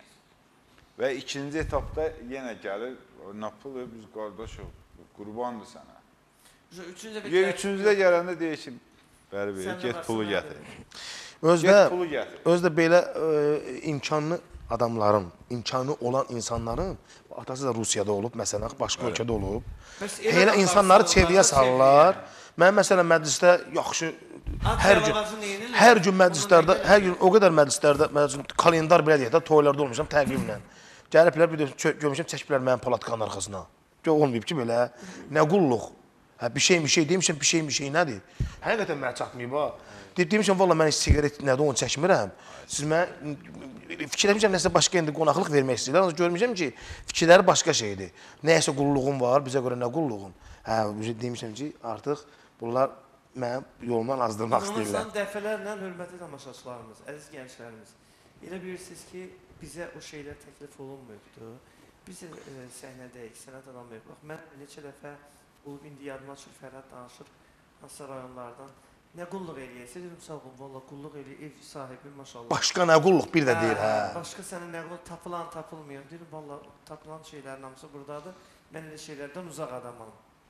Və ikinci etapda yenə gəlir, nə pulu, biz qardaşıq, qurbandır sənə. Üçüncü Ya üçüncüdə gələndə deyir ki, bəli, Sən bəli, də get varsan, pulu mən gətir. Özdə Get pulu gətir. özdə belə ə, imkanlı adamların, imkanı olan insanların, atası da Rusiyada olub, məsələn, başqa ölkədə olub. Bəs Elə adamlar insanları salırlar çevriyə da salırlar. Mən məsələn məclisdə yaxşı Ad hər gün yalavacı neyinirlər? hər gün Onu məclislərdə, neyinirlər? hər gün o qədər məclislərdə, məsələn, kalendar belə deyək də, toylarda olmuşam təqvimlə. Gəliblər bir də çö- görmüşəm çəkiblər mənim palatkanın arxasına. Gör olmayıb ki belə nə qulluq. Hə bir şey bir şey demişəm, bir şey bir şey nədir? Həqiqətən mənə çatmayıb ha. De demişəm valla mən heç siqaret nədir onu çəkmirəm. Siz mən fikirləşmişəm nəsə başqa indi qonaqlıq vermək istəyirlər. Ancaq görmüşəm ki, fikirləri başqa şeydir. Nəyəsə qulluğum var, bizə görə nə qulluğum? Hə, demişəm ki, artıq bunlar mənim yolumdan azdırmaq istəyirlər. Anlasan dəfələrlə hörmətli tamaşaçılarımız, əziz gənclərimiz. Elə bilirsiniz ki, bizə o şeylər təklif olunmuyubdur. Biz də e, səhnədəyik, sənət adamıyıq. Bax, mən neçə dəfə olub indi yadıma düşür, Fərhad danışır, hansısa rayonlardan. Nə qulluq eləyəsə, dedim, sağ olun, valla qulluq eləyir, ev sahibi, maşallah. Başqa nə qulluq bir də deyir, hə. Başqa sənə nə qulluq, tapılan, tapılmayan. Deyirəm, valla tapılan şeylərin hamısı buradadır. Mən elə şeylərdən uzaq adamam.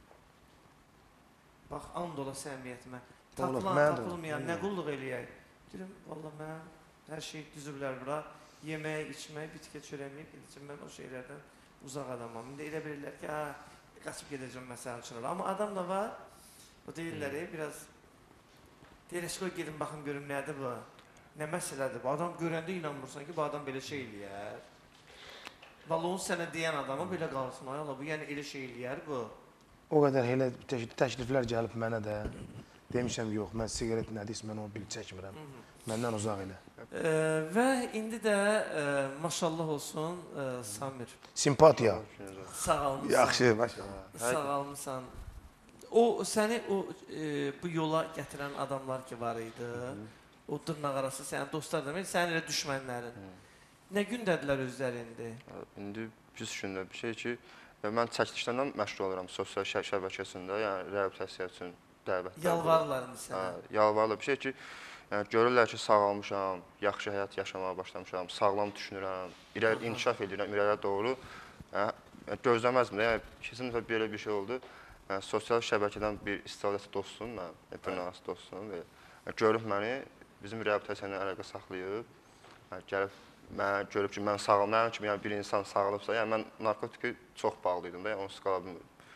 Bax, and ola səmiyyətimə. Oğlum, Tapılan, mən də- tapılmayan, nə qulluq eləyək? Deyirəm, valla mən hər şey düzüblər bura. Yemək, içmək, bitkə çörəməyib, gedəcəm, mən o şeylərdən uzaq adamam. İndi elə bilirlər ki, hə, qaçıb gedəcəm məsələn üçün. Amma adam da var, o deyirlər, hmm. biraz deyirlər, qoy gedin, baxın, görüm nədir bu? Nə məsələdir bu? Adam görəndə inanmırsan ki, bu adam belə şey eləyər. Valla onu sənə deyən adama belə qalsın, ay Allah, bu yəni elə şey eləyər bu. O qədər elə tək- təkliflər gəlib mənə də. Demişəm, yox, mən siqaret nədirsə, mən onu bil çəkmirəm. Məndən uzaq elə. E, və indi də e, maşallah olsun e, Samir. Simpatiya. Sağalmısan. Yaxşı, maşallah. Sağalmısan. O səni o e, bu yola gətirən adamlar ki var idi. O dırnaq arası sənin dostlar demək, sənin elə düşmənlərin. Nə gündədirlər özləri indi? İndi yüz gündə bir şey ki, e, mən çəkilişlərdən məşğul oluram sosial şə şəbəkəsində, yəni reabilitasiya üçün dəvətlər. Yalvarırlar indi sənə. Hə, yalvarırlar. Bir şey ki, yəni görürlər ki, sağalmışam, yaxşı həyat yaşamağa başlamışam, sağlam düşünürəm, irəli inkişaf edirəm, irəliyə doğru. Yəni, gözləməzdim də, yəni keçən dəfə belə bir şey oldu. Yəni, sosial şəbəkədən bir istifadəçi dostum, mən, dırnaqarası dostum və yəni, görüb məni, bizim reabilitasiya ilə əlaqə saxlayıb, yəni, gəlib mənə görüb ki, mən sağlam, mənim kimi yəni, bir insan sağlıbsa, yəni mən narkotika çox bağlıydım da, yəni onsuz qala bilmirdim.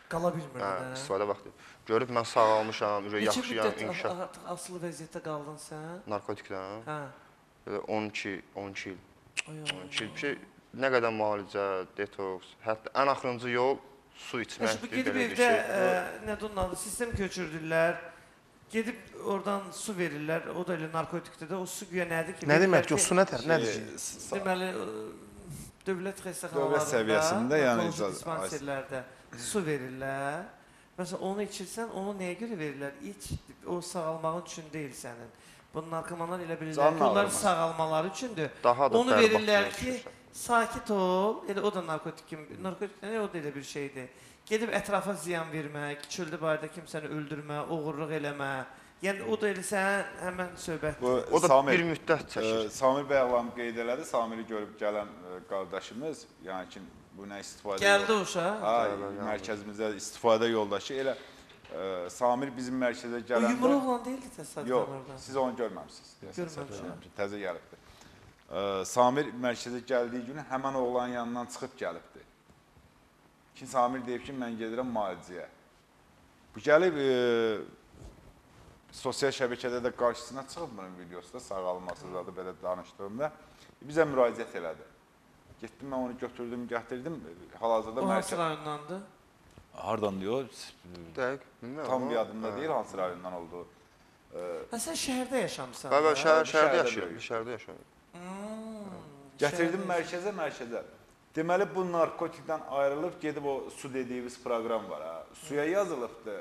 Qala Hə, bilmirdin, hə? istifadə vaxtı. Görüb mən sağalmışam, ürə Neçə yaxşıyam, müddət inkişaf. artıq asılı vəziyyətdə qaldın sən? Narkotikdən. Hə. Belə on iki, on iki il. Ay on iki il bir şey, nə qədər müalicə, detoks, hətta ən axırıncı yol su Bu içməkdir, gedib belə bir evdə şey. ə, nə onun adı sistem köçürdülər. Gedib oradan su verirlər. O da elə narkotikdə də o su güya nədir ki? Nə verirlər demək ki, o ki, su nətər? Nədir ki? Sa- Deməli ə, dövlət xəstəxanalarında, Dövlət səviyyəsində, yəni narkoloji icazə- dispanserlərdə su verirlər. Məsələn, onu içirsən, onu nəyə görə verirlər? İç, o sağalmağın üçün deyil sənin. Bu narkomanlar elə bilirlər Canın ki, onlar ağrıması. sağalmaları üçündür. Daha da Onu bərbad verirlər bir ki, şey. sakit ol. Elə o da narkotik kimi, narkotik nə o da elə bir şeydir. Gedib ətrafa ziyan vermək, çöldə barədə kimsəni öldürmə, oğurluq eləmə. Yəni o da elə sən həmən söhbət. Bu O da Samir, bir müddət çəkir. e, Samir bəy ağlam qeyd elədi. Samiri görüb gələn e, qardaşımız, yəni ki, bu nə istifadə Gəldi yol- uşaq. Ha, Bəli, bəli, mərkəzimizdə istifadə yoldaşı elə e, Samir bizim mərkəzə O gələndə yumru oğlan deyildi təsadüfən yox, orada. siz onu görməmisiniz. deyəsən, Görməmişəm. səhv eləmirəm ki, təzə gəlibdi. E, Samir mərkəzə gəldiyi gün həmin oğlanın yanından çıxıb gəlibdi. Ki Samir deyib ki, mən gedirəm müalicəyə. Bu gəlib e, sosial şəbəkədə də qarşısına çıxıb bunun videosu da sağalmasızladı belə danışdığımda bizə müraciət elədi. Getdim mən onu götürdüm, gətirdim. Hal-hazırda O hansı mərkəz rayondandır? hardan diyor? Dəqiq, bilmirəm. Tam amma- bir adımda Hə. deyil hansı rayondan olduğu. Hə sən şəhərdə yaşamısan. Bəli, bəli, da? şəhər, bu şəhərdə şəhərdə yaşayıram, böyüyüb. şəhərdə yaşayıram. Hmm, Gətirdim şəhərdə mərkəzə, mərkəzə. Deməli bu narkotikdən ayrılıb gedib o su dediyimiz proqram var ha. Suya yazılıbdı.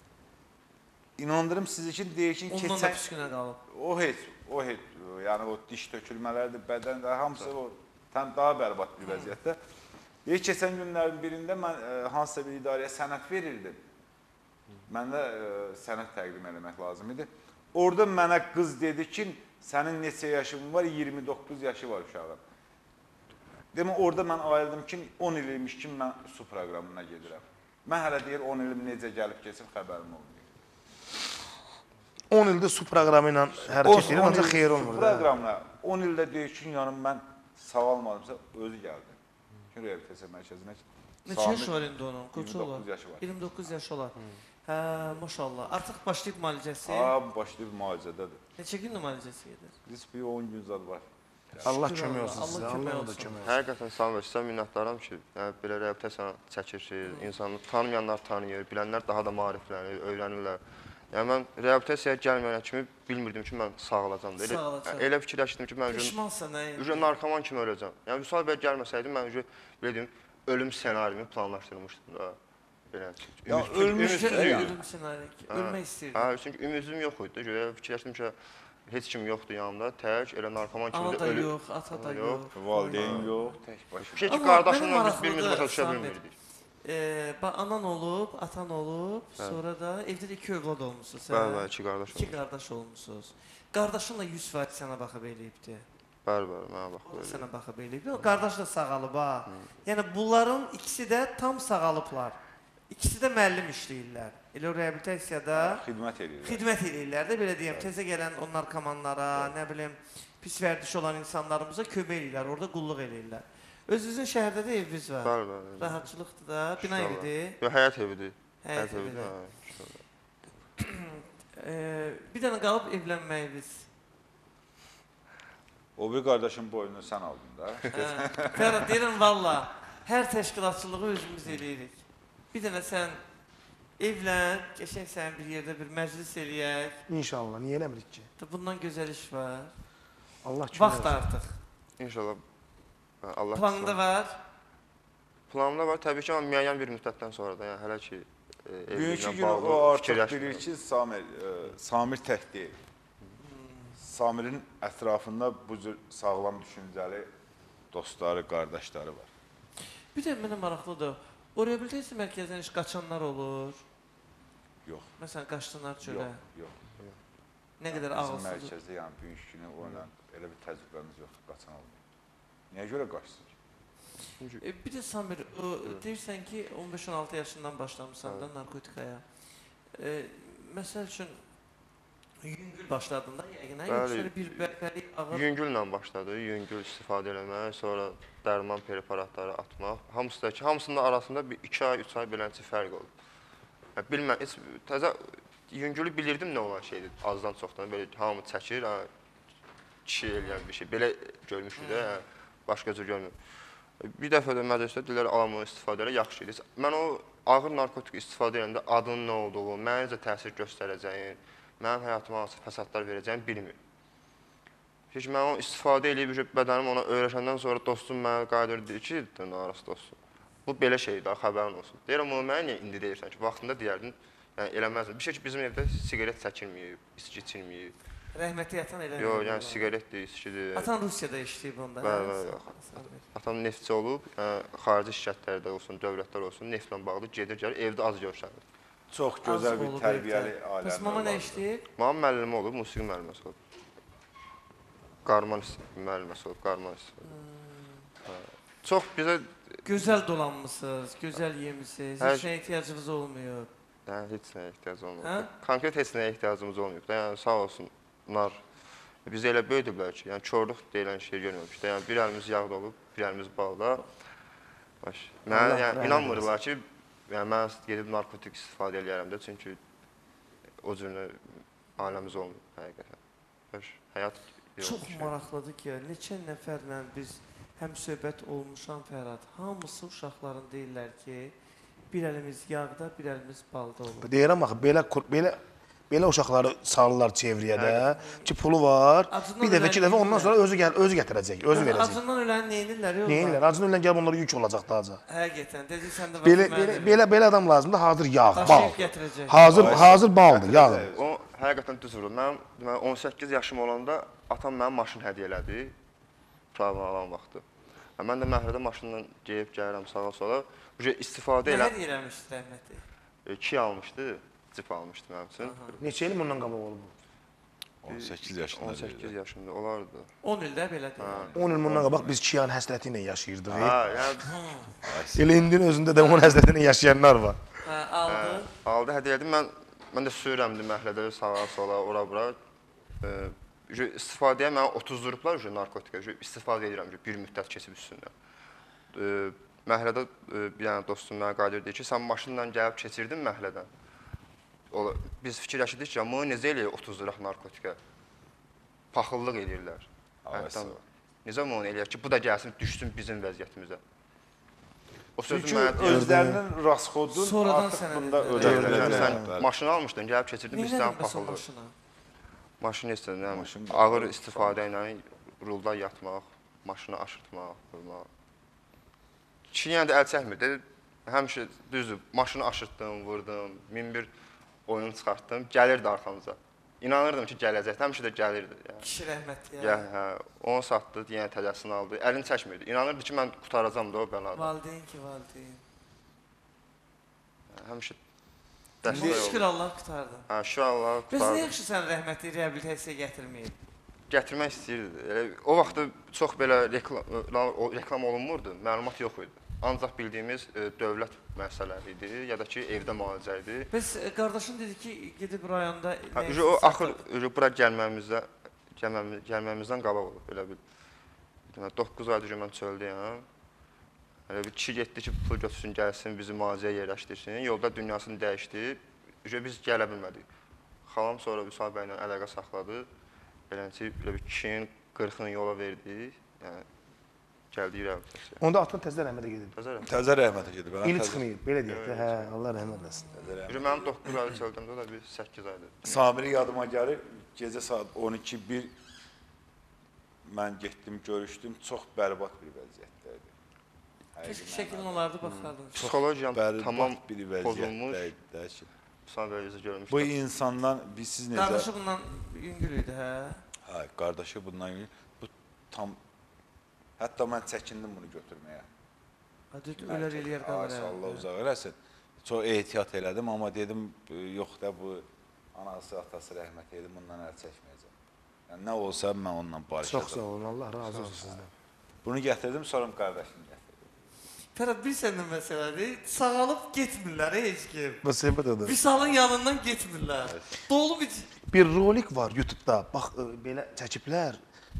İnandırım siz için deyir ki, Ondan da keçən pis günə qalıb. o heç, o heç, yəni o diş tökülmələrdir, bədəndə hamısı o tam daha bərbad bir vəziyyətdə. Deyir keçən günlərin birində mən e, hansısa bir idarəyə sənəd verirdim. Mən də e, sənəd təqdim eləmək lazım idi. Orada mənə qız dedi ki, sənin neçə yaşın var? iyirmi doqquz yaşı var uşağın. Demə orada mən ayırdım ki, on il imiş ki, mən su proqramına gedirəm. Mən hələ deyir on ilim necə gəlib keçib xəbərim olmuyor. on ildə su proqramı ilə hərəkət edir, ancaq xeyir olmur. Su da. proqramına on ildə deyir ki, yəni mən sağalmadımsa özü gəldi. Ki, reabilitasiya mərkəzinə. Neçə yaş var indi onun? Qoçu iyirmi olar. doqquz yaşı var. iyirmi doqquz yaş olar. Hə, maşallah. Artıq başlayıb müalicəsi. Aa, başlayıb müalicədədir. Neçə gün müalicəsi gedir? Biz bir on gün zad var. Allah Şükür kömək Allah, olsun Allah sizə. kömək Allah da olsun. kömək olsun. Həqiqətən Samir, sizə minnətdaram ki, yəni belə reabilitasiya çəkirsiniz, insanı tanımayanlar tanıyır, bilənlər daha da maariflənir, öyrənirlər. Yəni mən reabilitasiyaya gəlməyən kimi bilmirdim ki, mən sağalacam da. Elə, Sağalacam. elə fikirləşdim ki, mən uje- Peşmansan nə? uje narkoman kimi öləcəm. Yəni Vüsal bəy gəlməsəydi mən uje belə deyim, ölüm ssenarimi planlaşdırmışdım da. Belə. Ya, Ümid- ölmüş ümidsiz də idi. yəni. Ölüm senaryo. Ölmək istəyirdim. Hə, çünki ümidim yox idi. Görə fikirləşdim ki, heç kim yoxdur yanımda, tək elə narkoman kimi Ana də da ölü. yox, ata da Yox. yox. Valideyn yox, tək Bir başına. şey ki, Amma qardaşımla mənim biz birimizi başa düşə maraqlıdır, bilmirdik. Ee, bax, anan olub, atan olub, sonra da evdə də iki övlad olmusunuz. hə? Bəli, bəli, iki qardaş İki olmuş. qardaş olmusunuz. Qardaşınla yüz faiz sənə baxıb eləyibdi. Bəli, bəli, mənə bax O da belə. sənə baxıb eləyibdi. O qardaş da sağalıb ha. Yəni bunların ikisi də tam sağalıblar. İkisi də müəllim işləyirlər. Elə o reabilitasiyada Xidmət edirlər. xidmət eləyirlər də belə deyim. Təzə gələn o narkomanlara, nə bilim, pis vərdiş olan insanlarımıza kömək eləyirlər, orada qulluq eləyirlər. Özünüzün şəhərdə də eviniz var. Bəli, bəli. Rahatçılıqdır da, bina İnşallah. evidir. Yox, həyat evidir. Həyat Həyat evidir. evidir. hə, inşallah. Ee, bir dənə qalıb evlənməyiniz. O bir qardaşın boynunu sən aldın da. Hə, Fərad deyirəm valla, hər təşkilatçılığı özümüz eləyirik. Bir dənə sən evlən, qəşəng sən bir yerdə bir məclis eləyək. İnşallah, niyə eləmirik ki? Bundan gözəl iş var. Allah kömək Vaxt olsun. artıq. İnşallah. hə, Allah Planında qismət. var. Planımda var. Təbii ki, amma müəyyən bir müddətdən sonra da, yəni hələ ki e, Bugünkü evliliklə gün bağlı o artıq fikirləşmirəm. bilir ki, Samir, e, Samir tək deyil. Samirin ətrafında bu cür sağlam düşüncəli dostları, qardaşları var. Bir də mənə maraqlıdır. O reabilitasiya mərkəzindən iş qaçanlar olur. Yox, Məsələn, qaçdılar çölə. yox, yox. Nə qədər Bizim ağılsız. mərkəzdə, yəni bugünkü günü oynan elə bir təcrübəmiz yoxdur, qaçan olmuyor. Niyə görə qaçsın ki? E, bir də Samir, o, deyirsən ki, on beş on altı yaşından başlamısan da narkotikaya. E, məsəl üçün, yüngül başladın da yəqin, hə? Bəli. Yoxsa bir bərbəlik ağır... Yüngüllə başladı, yüngül istifadə eləmək, sonra dərman preparatları atmaq. Hamısı da ki, hamısının arasında bir iki ay, üç ay beləncə fərq oldu. Ya, bilməm, heç təzə yüngülü bilirdim nə olan şeydir, azdan çoxdan. Belə hamı çəkir, ha, kişi eləyən bir şey. Belə görmüşdü də, hə, başqa cür görmürəm. Bir dəfə də məclisdə deyirlər, alamını istifadə elə yaxşı edir. Mən o ağır narkotik istifadə edəndə adının nə olduğu, mənə necə təsir göstərəcəyin, mənim həyatıma hansı fəsadlar verəcəyini bilmir. Heç mən o istifadə edib, bədənim ona öyrəşəndən sonra dostum mənə qayıdır, deyir ki, narası dostum. Bu belə şeydir, xəbərin olsun. Deyirəm, onu mənə niyə indi deyirsən ki, vaxtında deyərdin, yəni eləməzdin. Bir şey ki, bizim evdə sigaret çəkilməyib, içki içilməyib. Rəhmətli yatan eləmir. Yox, yəni sigaretdir, içkidir. Atan Rusiyada işləyib onda. Bəli, bəli. Atam neftçi olub, xarici şirkətlərdə olsun, dövlətlər olsun, neftlə bağlı gedir, gəlir, evdə az görüşənir. Çox gözəl bir tərbiyəli ailənin. Bəs mama nə işləyir? Mama müəllimi olub, musiqi müəlliməsi olub. Qarman müəlliməsi olub, qarman istifadə. Çox bizə... Gözəl dolanmışsınız, gözəl yemişsiniz, heç nəyə ehtiyacınız olmuyor. Yəni, heç nəyə ehtiyac olmuyor. Konkret heç nəyə ehtiyacımız olmuyor. Yəni, sağ olsunlar, bizi elə böyüdüblər ki, yəni, körlük deyilən şey görməmişdir. Yəni, bir əlimiz yağda olub, bir əlimiz balda. Mənə inanmırlar ki, mən gedib narkotik istifadə eləyərəm də, çünki o cürlə ailəmiz olmuyor, həqiqətən. Həyat çox maraqlıdır ki, neçə nəfərlə biz həm söhbət olmuşam Fərhad, hamısı uşaqların deyirlər ki, bir əlimiz yağda, bir əlimiz balda olur. Deyirəm axı, belə, belə, belə uşaqları salırlar çevriyədə ki, pulu var, acından bir dəfə, iki dəfə, ondan sonra özü, gəl, özü gətirəcək, özü verəcək. Acından ölən neyinirlər? Neyinirlər? Acından ölən gəlib onlara yük olacaq da acaq. Həqiqətən, dediksən də belə, belə, belə, belə adam lazımdır, hazır yağ, bal. Daşıyıb gətirəcək. Hazır, hazır baldır, yağdır. O, həqiqətən düz vurur. Mənim on səkkiz yaşım olanda atam mənim maşın hədiyyə elədi, pravını alan vaxtı. Mən də məhəllədə maşınla geyib gəlirəm sağa sola. İstifadə elə... Nələr eləmişdi rəhmətli? İki almışdı, cip almışdı mənim üçün. Neçə il bundan qabaq olub? on səkkiz yaşında. on səkkiz yaşında olardı. on ildə belə deyil. on il bundan qabaq biz Kiyan həsrəti ilə yaşayırdıq. Hə, yəni... Elə indinin özündə də onun həsrəti ilə yaşayanlar var. Hə, aldı. Aldı, hədiyyə edim. Mən, mən də sürürəmdi məhəllədə sağa sola, ora bura. İstifadəyə mənə otuz durublar narkotika, istifadə edirəm bir müddət keçib üstündən. Məhəllədə bir dənə dostum mənə qayıdır, deyir ki, sən maşınla gəlib keçirdin məhəllədən. Biz fikirləşirdik ki, bunu necə eləyir otuz liraq narkotika? Paxıllıq eləyirlər. Necə bunu eləyir ki, bu da gəlsin, düşsün bizim vəziyyətimizə. Çünki özlərinin rasxodun artıq bunda ödəyilir. Sən maşını almışdın, gəlib keçirdin, biz sən paxıllıq. Maşını istəyirəm, ağır istifadə ilə rulda yatmaq, maşını aşırtmaq, vurmaq. Kişi yenə də əl çəkmir, dedi, həmişə düzdür, maşını aşırtdım, vurdum, min bir oyun çıxartdım, gəlirdi arxamıza. İnanırdım ki, gələcəkdir, həmişə də gəlirdi. Kişi rəhmətli ya. Onu satdı, yenə təcəsini aldı, əlini çəkmirdi. İnanırdı ki, mən qutaracam da o bəladan. Valideyn ki, valideyn. Həmişə Şükür Allah qutardı. Hə, şükür Allah qutardı. Bəs nə yaxşı sən rəhmətli reabilitasiyaya gətirməyib? Gətirmək istəyirdi. O vaxtda çox belə reklam olunmurdu, məlumat yox idi. Ancaq bildiyimiz dövlət məsələləri idi, ya da ki, evdə müalicə idi. Bəs qardaşın dedi ki, gedib rayonda... O, axır, bura gəlməyimizdən qabaq olub, elə bil. doqquz aydır mən çöldəyəm. Bir kişi getdi ki, pul götürsün, gəlsin, bizi müalicəyə yerləşdirsin. Yolda dünyasını dəyişdi. Biz gələ bilmədik. Xalam sonra Vüsal bəylə əlaqə saxladı. Beləncə, bir kişinin qırxını yola verdi. Gəldi reabilitasiyaya. Onda atın təzə rəhmətə gedib. Təzə rəhmətə gedib. İli çıxmayıb, belə deyək də. Hə, Allah rəhmət eləsin. Mənim doqquz aydır çöldəmdə, o da bir səkkiz aydır. Samiri yadıma gəlir, gecə saat on iki bir mən getdim, görüşdüm, çox bərbad bir vəziyyətdəydi. Keşke şəklin olardı, baxardım. Psixologiyam tamam bir pozulmuş. vəziyyətdəydi. Sana belə yüzü görmüşdüm. Bu insandan, biz siz necə... Qardaşı bundan yüngül idi, hə? Hayır, qardaşı bundan yüngül. Bu tam... Hətta mən çəkindim bunu götürməyə. Hadi, ölər eləyər qalar. Allah uzaq eləsin. Çox ehtiyat elədim, amma dedim, yox da bu anası, atası rəhmət edim, bundan əl çəkməyəcəm. Yəni, nə olsa mən onunla barışacağım. Çox sağ olun, Allah razı olsun sizdən. Bunu gətirdim, sonra qardaşını gətirdim. Fərhad, bir səndən məsələdir, sağalıb getmirlər, heç kim. Bu söhbət odur. Vüsalın yanından getmirlər. Dolu bir... Bir rolik var YouTube'da, bax, belə çəkiblər.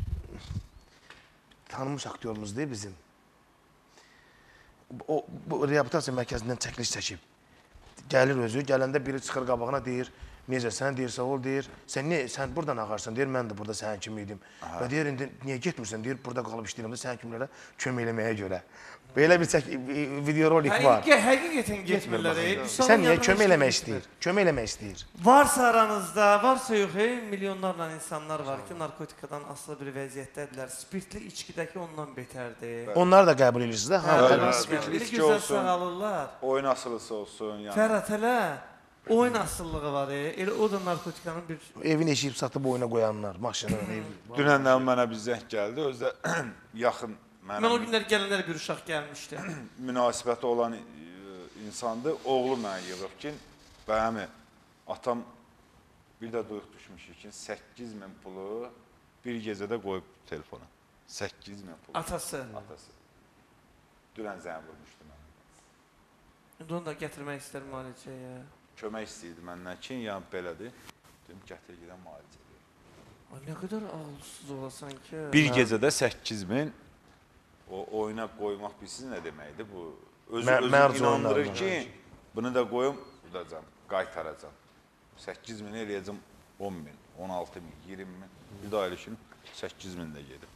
Tanınmış aktyorumuzdur bizim. O, bu reabilitasiya mərkəzindən çəkiliş çəkib. gəlir özü, gələndə biri çıxır qabağına deyir, necəsən, deyir, sağ ol, deyir, sən niyə, sən buradan ağarsan, deyir, mən də burada sənin kimi idim. Və deyir, indi niyə getmirsən, deyir, burada qalıb işləyirəm də sənin kimlərə kömək eləməyə görə. Belə bir çək, videorolik var. Həqiqə, həqiqətən getmirlər. e. Sən niyə kömək eləmək istəyir? Kömək eləmək istəyir. Varsa aranızda, varsa yox, e, milyonlarla insanlar var ki, narkotikadan asılı bir vəziyyətdədirlər. Spirtli içkidəki ondan betərdir. Onları da qəbul edirsiniz də? Hə, Hə, hə, spirtli bir içki gözəl olsun. sağalırlar. Oyun asılısı olsun. Yəni. Fərhat hələ oyun asılılığı var. E. Elə o da narkotikanın bir... evin eşiyib satıb oyuna qoyanlar, maşını, ev. Dünəndən mənə bir zəng gəldi. Özdə yaxın Mən o mənə günlər gələnlər bir uşaq gəlmişdi. münasibəti olan e, insandır. Oğlu mənə yığıb ki, bəyəmi, atam bir də duyuq düşmüşük ki, səkkiz min pulu bir gecədə qoyub telefona. səkkiz min pulu. Atası. Atası. Dünən zəng vurmuşdu mənə. İndi onu da gətirmək istər müalicəyə. Kömək istəyirdi məndən ki, yəni belədir. Dedim, gətir gedən müalicədir. Ay, nə qədər ağılsız olasan ki. Bir gecədə səkkiz min o oyuna qoymaq bilsiz nə deməkdir bu? Özü Mə- özünü mərc inandırır oyunlar ki, bunu da qoyum, udacam, qaytaracam. səkkiz min eləyəcəm on min, on altı min, iyirmi min. Bir də ailişin səkkiz min də gedib.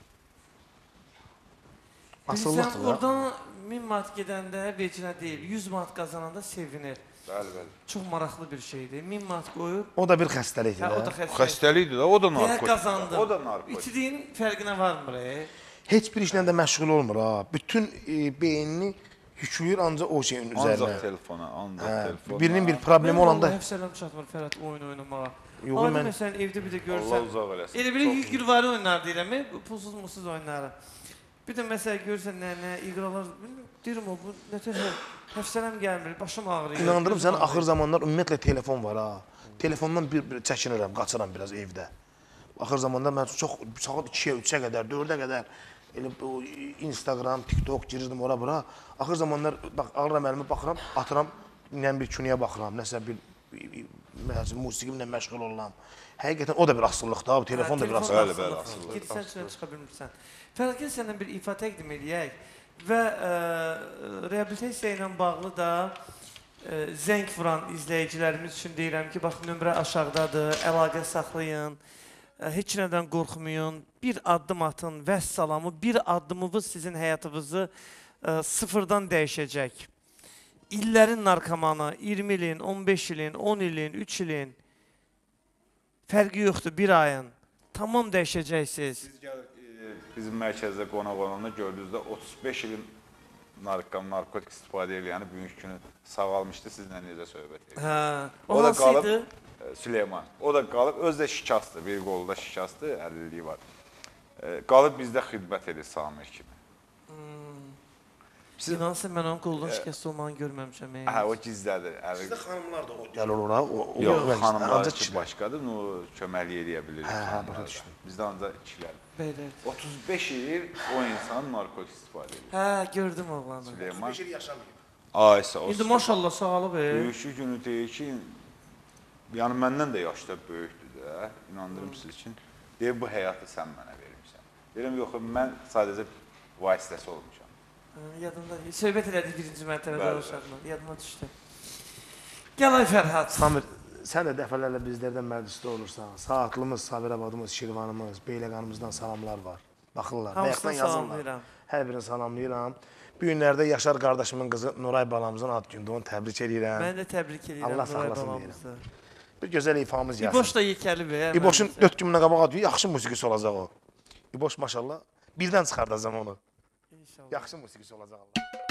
Asıllıqdır Bilirsən, da. oradan min manat gedəndə vecinə deyil, yüz manat qazananda sevinir. Bəli, bəli. Çox maraqlı bir şeydir. min manat qoyur, O da bir xəstəlikdir hə, o da də. xəstə. Xəstəlikdir də, o da Deyə narkotik. qazandım. O da narkotik. İçdiyin fərqinə varmır. E? Heç bir işlə də məşğul olmur ha. Bütün e, beynini yükləyir ancaq o şeyin üzərinə. Ancaq telefona, ancaq Hə, telefona. birinin bir problemi olanda Həfsələm çatmır Fərhat oyun oynamağa. Yox, Adi mən- məsələn evdə bir də Allah görsən. uzaq eləsin. Elə bir Çox- yüklüvari oyunlar deyirəm, e, pulsuz mutsuz oyunları. Bir də məsələn görsən nə nə iqralar, bilmirəm, deyirəm o bu nətər həfsələm gəlmir, başım ağrıyır. İnandırım gözüm səni, ağrıyır. axır zamanlar ümumiyyətlə telefon var ha. Telefondan bir, bir çəkinirəm, qaçıram biraz evdə. Axır zamanlar mən çox saat ikiyə, üçə qədər, dördə qədər elə bu Instagram, TikTok girirdim ora bura. Axır zamanlar bax alıram əlimi baxıram, atıram, nə bir künüyə baxıram, nəsə bir məsələn musiqimlə məşğul oluram. Həqiqətən o da bir asılılıqdır ha, bu telefon da bir Telefon asılılıq. Bəli, bəli, asılılığı. asılılığı. Girsən içinə çıxa bilmirsən. Fərqə səndən bir ifa təqdim edək və ə, reabilitasiya ilə bağlı da ə, zəng vuran izləyicilərimiz üçün deyirəm ki, bax nömrə aşağıdadır, əlaqə saxlayın. Ə, Heç nədən qorxmayın. Bir addım atın, vəssalamı, bir addımınız sizin həyatınızı ə, sıfırdan dəyişəcək. İllərin narkomanı, iyirmi ilin, on beş ilin, on ilin, üç ilin fərqi yoxdur, bir ayın. Tamam dəyişəcəksiniz. Biz gəlir, e, bizim mərkəzdə qonaq olanda gördüyünüzdə otuz beş ilin narkom, narkotik istifadə eləyəni bugünkü günü sağalmışdı, sizlə necə söhbət edir. Hə. O, O da qalıb, hansıydı? e, Süleyman, o da qalıb, özü də şikastdır, bir qolda şikastdır, əlilliyi var. E, qalıb bizdə xidmət edir Samir kimi. Siz- İnansın, mən onun qolunun şikəst olmağını görməmişəm. ey. Hə, o gizlədir. Əli, Xanımlar da gəlir ora, o, o yox, mən- xanımlar ancaq ki, kişilər. başqadır, o köməklik eləyə bilir. Hə, hə, xanımlar başa da. düşdüm. Bizdə ancaq kişilər. Belə. otuz beş il o insan narkotik istifadə edir. Hə, gördüm oğlanı. Süleyman, il yaşamayıb. aysa o İndi maşallah sağalıb. e. Böyükçü günü deyir ki, yəni məndən də yaşda böyükdür də, inandırım siz üçün. Deyir, bu həyatı sən mənə vermişsən. Deyirəm, yox, mən sadəcə vasitəsi olmuşam. Hə, Yadımda deyil. Söhbət elədik birinci mərtəbədə Bəli, o uşaqla. Yadıma düşdü. Gəl ay Fərhad. Samir, sən də dəfələrlə bizlərdən məclisdə olursan. Saatlımız, Sabirabadımız, Şirvanımız, Beyləqanımızdan salamlar var. Baxırlar, Hamısını bayaqdan yazırlar. salamlayıram. Hər birini salamlayıram. Bu günlərdə Yaşar qardaşımın qızı Nuray balamızın ad gündür, onu təbrik edirəm. Mən də təbrik edirəm Allah Nuray saxlasın balamızı. Bir gözəl ifamız gəlsin. İboş da yekəli be. İboşun məncə. dörd gündən qabaq adı yaxşı musiqisi olacaq o. İboş maşallah birdən çıxardacam onu. İnşallah. Yaxşı musiqisi olacaq Allah.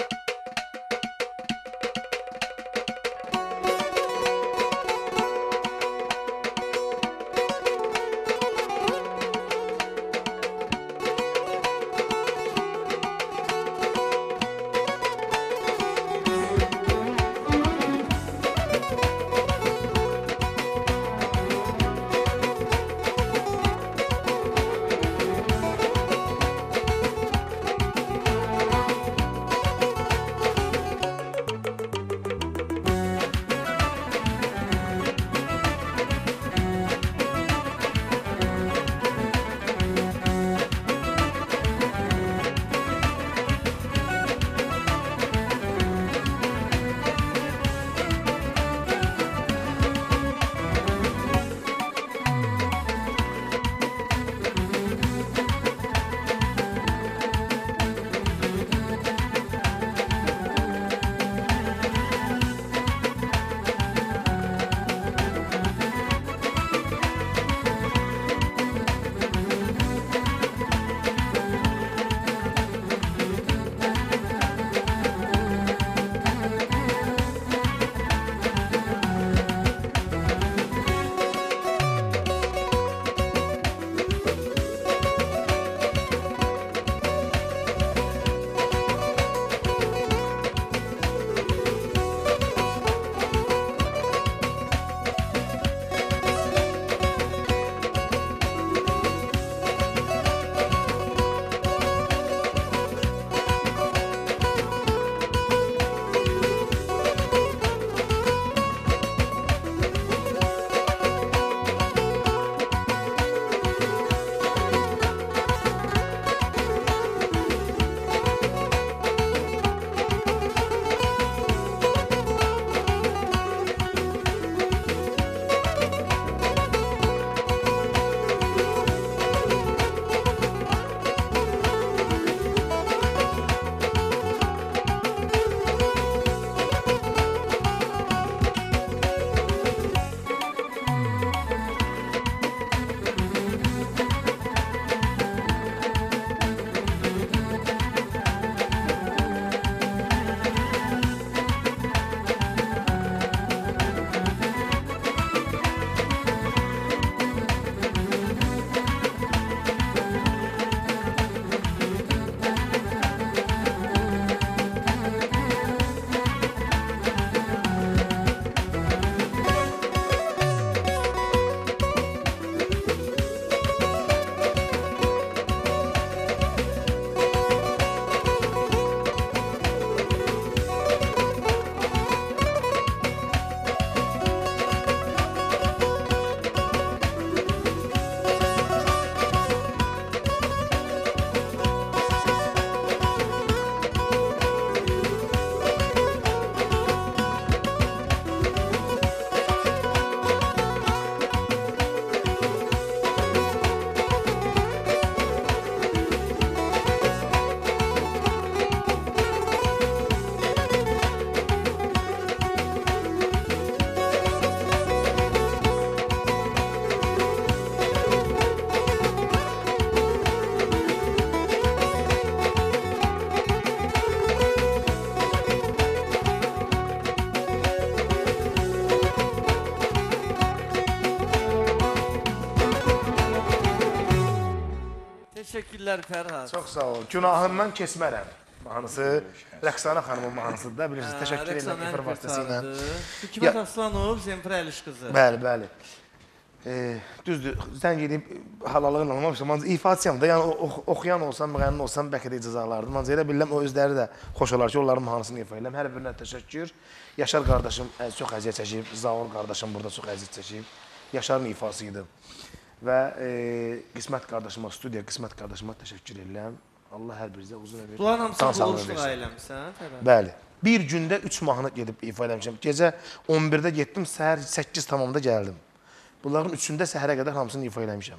Təşəkkürlər Fərhad. Çox sağ ol. Günahından keçmərəm. Mahnısı Rəqsanə xanımın mahnısıdır da, bilirsiniz. Təşəkkür edirəm efir vasitəsilə. Hikmət Aslanov, Zemfir Əliş qızı. Bəli, bəli. E, düzdür, zəng edib halalığını almamışam. Ancaq ifadəsiyəm da, yəni ox oxuyan olsam, müğənni olsam bəlkə də cəzalardım. Ancaq elə bilirəm, o özləri də xoş olar ki, onların mahnısını ifa edirəm. Hər birinə təşəkkür. Yaşar qardaşım çox əziyyət çəkib, Zaur qardaşım burada çox əziyyət çəkib. Yaşarın ifası idi. Və e, Qismət qardaşıma, studiya Qismət qardaşıma təşəkkür edirəm. Allah hər birinizə uzun ömür. Bunların hamısını uğurluq ailəmsən, Fərhad? Bəli. Bir gündə üç mahnı gedib ifa eləmişəm. Gecə on birdə getdim, səhər səkkiz tamamda gəldim. Bunların üçündə səhərə qədər hamısını ifa eləmişəm.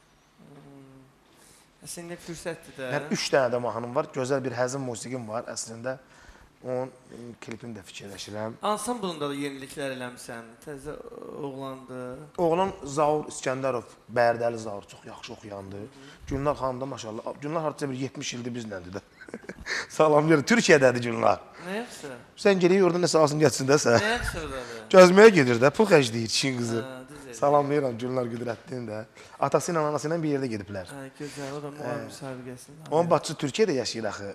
Əslində fürsətdir də. Yəni üç dənə də mahnım var. Gözəl bir həzin musiqim var əslində. Onun klipini də fikirləşirəm. Ansamblında da yeniliklər eləmişsən. Təzə oğlandı. Oğlan Zaur İskəndərov, Bərdəli Zaur çox yaxşı oxuyandı. Gülnar xanım da maşallah. Gülnar hardasa bir yetmiş ildir bizləndir də. Salamlayırım. Türkiyədədir Gülnar. Nə yaxşı? Sən gelirik orada nəsə alsın gəlsin də sən. Nə yaxşı oradadır? Gözməyə gedir də, pul xərcləyir çin qızı. Hə, düz elə. Salamlayıram Gülnar Qüdrətdin də. Atası ilə anası ilə bir yerdə gediblər. Hə, gözəl. O da müğam müsabiqəsində. Onun bacısı Türkiyədə yaşayır axı.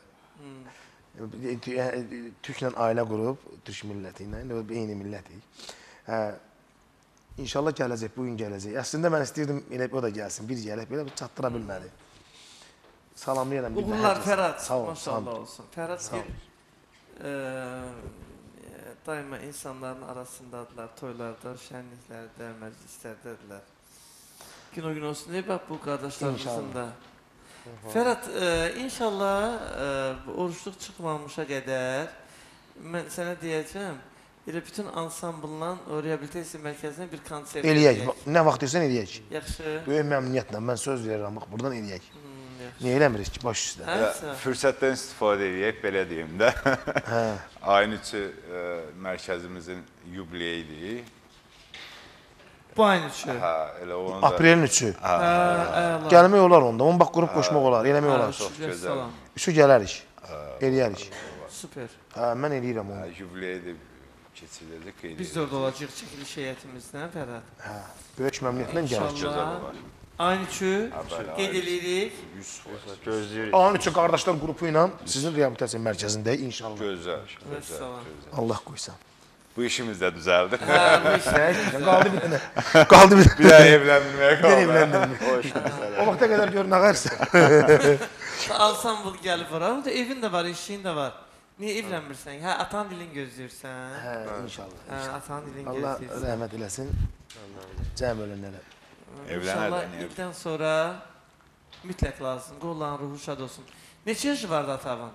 Türklə ailə qurub, Türk milləti ilə, eyni millətik. Hə, İnşallah gələcək, bugün gələcək. Əslində mən istəyirdim, elə o da gəlsin, bir gələk, belə çatdıra bilmədi. Salamlayıram. Uğurlar Fərhad, sağ ol, maşallah olsun. Fərhad bir e, daima insanların arasındadılar, toylarda, şənliklərdə, məclislərdədirlər. Gün o gün olsun, deyib, bu qardaşlarımızın da. Fərhad, e, inşallah e, oruçluq çıxmamışa qədər mən sənə deyəcəm, elə bütün ansambldan o reabilitasiya mərkəzinə bir konsert eləyək. Nə vaxt deyirsən eləyək. Yaxşı. Böyük məmnuniyyətlə, mən söz verirəm, bax, buradan eləyək. Niyə eləmirik ki, baş üstə? Hə, Fürsətdən istifadə edək, belə deyim də. Hə. Ayın üçü e, mərkəzimizin yubileyidir. bu ayın üçü. Hə, elə onu da. Aprelin üçü. Hə, əla. Gəlmək olar onda, onu bax qrup qoşmaq olar, eləmək olar. Çox gözəl. Üçü gələrik, eləyərik. Super. Hə, mən eləyirəm onu. Yubileyi keçiriləcək, qeyd Biz də orada olacaq çəkiliş heyətimizdən, Fərhad. Hə, böyük məmnuniyyətlə gəlir. İnşallah. Ayın üçü qeyd edirik. Gözləyirik. Ayın üçü qardaşlar qrupu ilə sizin reabilitasiya mərkəzindəyik inşallah. Gözəl, gözəl, Vəssalam. gözəl. Allah qoysa. Bu işimiz də düzəldi. Hə, bu işlər. Qaldı bir dənə. Qaldı bir Bir daha evləndirməyə Bir qaldı. evləndirmək. O işin məsələsi. O vaxta qədər gör nə qarsa. Ansambl gəlib var, amma da evin də var, eşiyin də var. Niyə evlənmirsən? Hə, atan dilin gözləyirsən. Hə, inşallah. Hə, atan dilin Allah gözləyirsən. rəhmət eləsin. Cəm ölənlərə. Evlənər də, İnşallah niyə? ilkdən sonra mütləq lazım. Qolların ruhu şad olsun. Neçə yaşı vardı atavın?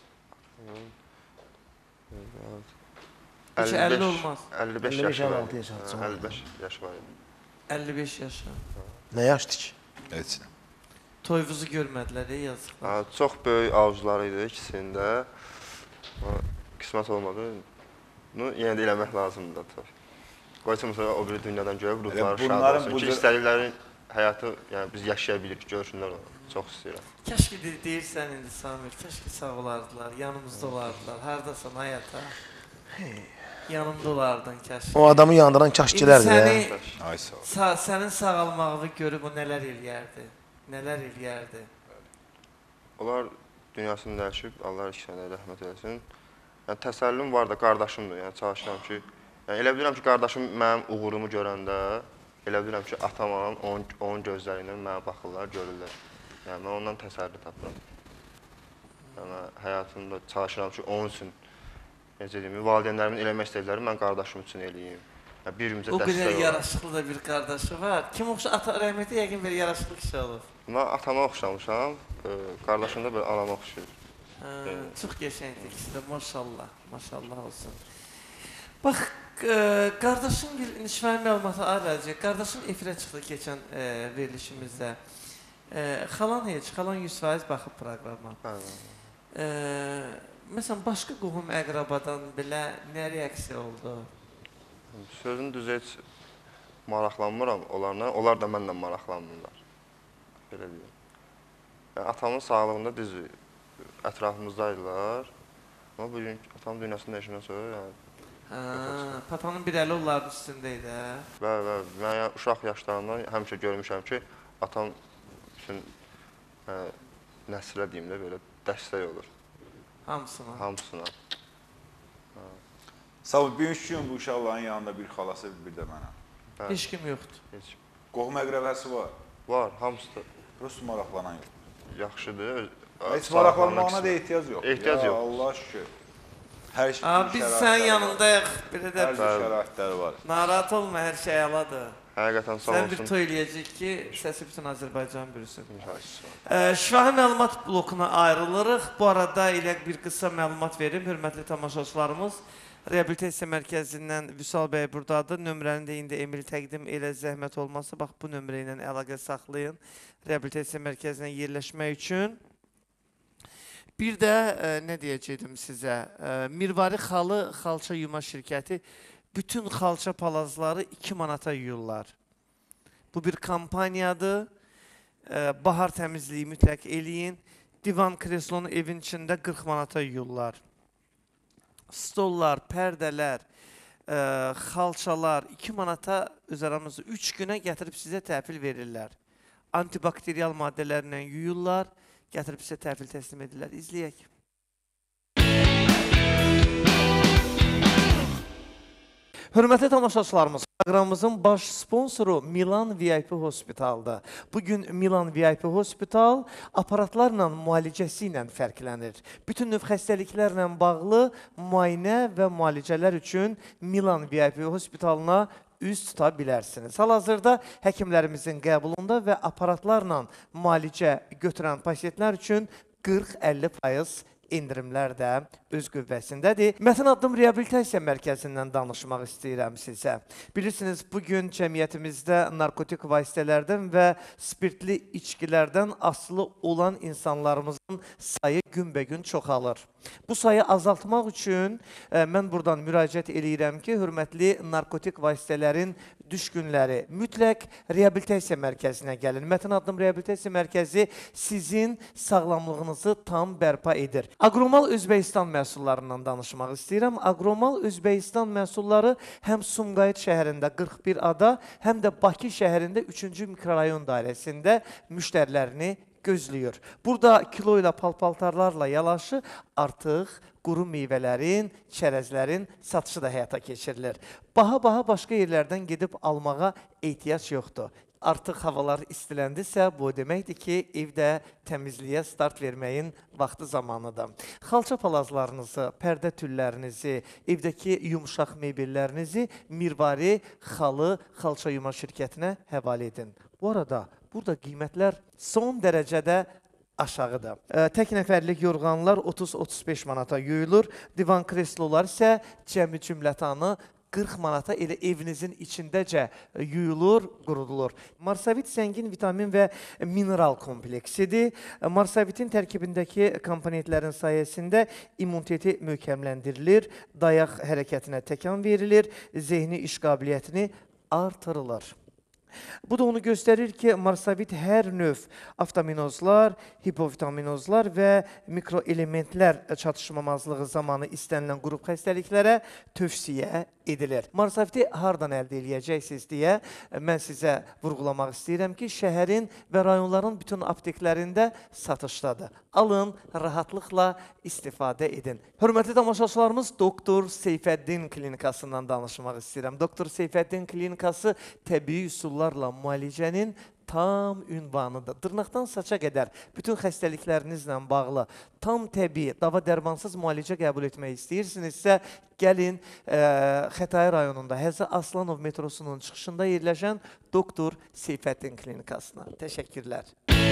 Heç əlli olmaz. əlli beş əlli beş yaşı var. əlli altı yaş var. Hə, əlli beş yaş var. əlli beş yaşı. Nə yaşdı ki? Heç. Toyunuzu görmədilər, ey yazıqlar. Hə, çox böyük arzuları idi ikisində. Amma qismət olmadı. Bunu yenə də eləmək lazımdır da tabii. Qoysa məsələn o biri dünyadan görüb ruhları şad bunların olsun bu ki, cür- istədikləri həyatı yəni biz yaşaya bilirik, görsünlər onu. Çox istəyirəm. Kəşki de deyirsən indi Samir, kəşki sağ olardılar, yanımızda olardılar. Hardasan həyata? Yanımda olardın kəşki. O adamı yandıran kaşkilərdir ya. İndi səni, Ay sağ ol. sa sənin sağalmağını görüb o nələr eləyərdi? Nələr eləyərdi? Onlar dünyasını dəyişib, Allah ikisine də rəhmət eləsin. Yəni təsəllim var da qardaşımdır. Yəni çalışıram ki, yəni elə bilirəm ki, qardaşım mənim uğurumu görəndə, elə bilirəm ki, atamam, onun, onun gözləri ilə mənə baxırlar, görürlər. Yəni mən ondan təsəlli tapıram. Yəni həyatımda çalışıram ki, onun üçün necə deyim, valideynlərimin eləmək istədikləri mən qardaşım üçün eləyim. Yəni birimizə O dəstək qədər olalım. yaraşıqlı da bir qardaşı var. Kim oxşa ata rəhməti yəqin bir yaraşıqlı kişi olub. Mən atama oxşamışam, e, qardaşım da belə anama oxşayır. Hə, çox qəşəngdir ikisi də, maşallah, maşallah olsun. Bax, e, qardaşın bir nişvəli məlumatı arayacaq. Qardaşın efirə çıxdı keçən e, verilişimizdə. E, xalan heç, xalan yüz faiz baxıb proqrama. Bəli. E, məsələn, başqa qohum əqrabadan belə nə reaksiya oldu? Sözün düzü heç maraqlanmıram onlarla, onlar da mənlə maraqlanmırlar. Belə deyim. Yəni, atamın sağlığında düzdür, ətrafımızdaydılar. Amma bugün atamın dünyasında yaşanan sonra, yəni, Hə, papanın bir əli onların üstündə idi, hə? və, və mən yəni, uşaq yaşlarından həmişə görmüşəm ki, atam bütün hə, nəslə deyim də belə dəstək olur Hamısına. hamısına. Sağ ol, bir üç gün bu uşaqların yanında bir xalası, bir də mənə. Heç kim yoxdur. Heç Qohum əqrəbəsi var. var, hamısı da Prosto maraqlanan yox. yaxşıdır. Heç maraqlanmağına da ehtiyac yox. Ehtiyac Ya, yox. Allah şükür. Hər şey Aa, biz sənin yanındayıq. Belə də Hər cür şəraitləri var. narahat olma, hər şey əladır. Həqiqətən sağ Sən bir olsun. toy eləyəcək ki, səsi bütün Azərbaycan bürüsün. İnşallah. Ə, Şifahi məlumat blokuna ayrılırıq. Bu arada elə bir qısa məlumat verim, hörmətli tamaşaçılarımız. Reabilitasiya mərkəzindən Vüsal bəy buradadır. Nömrəni də indi Emil təqdim elə zəhmət olmasa, bax bu nömrə ilə əlaqə saxlayın. Reabilitasiya mərkəzinə yerləşmək üçün. Bir də ə, nə deyəcəkdim sizə? Ə, Mirvari Xalı Xalça Yuma şirkəti bütün xalça palazları iki manata yuyurlar. Bu bir kampaniyadır. Ə, bahar təmizliyi mütləq eləyin. Divan kreslonu evin içində qırx manata yuyurlar. Stollar, pərdələr, ə, xalçalar iki manata öz aramızda üç günə gətirib sizə təhvil verirlər. Antibakteriyal maddələrlə yuyurlar, gətirib sizə təhvil təslim edirlər. İzləyək. Hörmətli tamaşaçılarımız, proqramımızın baş sponsoru Milan V I P Hospital'dır. Bugün Milan V I P Hospital aparatlarla müalicəsi ilə fərqlənir. Bütün növ xəstəliklərlə bağlı müayinə və müalicələr üçün Milan V I P Hospital'ına üz tuta bilərsiniz. Hal-hazırda həkimlərimizin qəbulunda və aparatlarla müalicə götürən pasientlər üçün qırx əlli faiz indirimlər də öz qüvvəsindədir. Mətin Addım Reabilitasiya Mərkəzindən danışmaq istəyirəm sizə. Bilirsiniz, bugün cəmiyyətimizdə narkotik vasitələrdən və spirtli içkilərdən asılı olan insanlarımızın sayı günbəgün çoxalır. Bu sayı azaltmaq üçün ə, mən buradan müraciət eləyirəm ki, hörmətli narkotik vasitələrin düşkünləri mütləq reabilitasiya mərkəzinə gəlin. Mətin Addım Reabilitasiya Mərkəzi sizin sağlamlığınızı tam bərpa edir. Agromal Özbəkistan məhsullarından danışmaq istəyirəm. Agromal Özbəkistan məhsulları həm Sumqayıt şəhərində qırx bir ada, həm də Bakı şəhərində üçüncü mikrorayon dairəsində müştərilərini gözləyir. Burada kilo ilə palpaltarlarla yanaşı artıq quru meyvələrin, çərəzlərin satışı da həyata keçirilir. Baha-baha başqa yerlərdən gedib almağa ehtiyac yoxdur. Artıq havalar istiləndisə, bu deməkdir ki, evdə təmizliyə start verməyin vaxtı zamanıdır. Xalça palazlarınızı, pərdə tüllərinizi, evdəki yumuşaq mebellərinizi Mirvari Xalı Xalça Yuma şirkətinə həvalə edin. Bu arada, burada qiymətlər son dərəcədə aşağıdır. Ə, tək nəfərlik yorğanlar otuz otuz beş manata yuyulur. Divan kreslolar isə cəmi cümlətanı qırx manata elə evinizin içindəcə yuyulur, qurudulur. Marsavit zəngin vitamin və mineral kompleksidir. Marsavitin tərkibindəki komponentlərin sayəsində immuniteti möhkəmləndirilir, dayaq hərəkətinə təkan verilir, zehni iş qabiliyyətini artırılır. Bu da onu göstərir ki, marsavit hər növ avtaminozlar, hipovitaminozlar və mikroelementlər çatışmamazlığı zamanı istənilən qrup xəstəliklərə tövsiyə edilir. Marsaviti hardan əldə edəcəksiniz deyə mən sizə vurğulamaq istəyirəm ki, şəhərin və rayonların bütün apteklərində satışdadır. Alın, rahatlıqla istifadə edin. Hörmətli tamaşaçılarımız, Doktor Seyfəddin klinikasından danışmaq istəyirəm. Doktor Seyfəddin klinikası təbii üsullarla müalicənin tam ünvanıdır. Dırnaqdan saça qədər bütün xəstəliklərinizlə bağlı tam təbii, dava dərmansız müalicə qəbul etmək istəyirsinizsə, gəlin ə, Xətai rayonunda Həzə Aslanov metrosunun çıxışında yerləşən Doktor Seyfəddin klinikasına. Təşəkkürlər.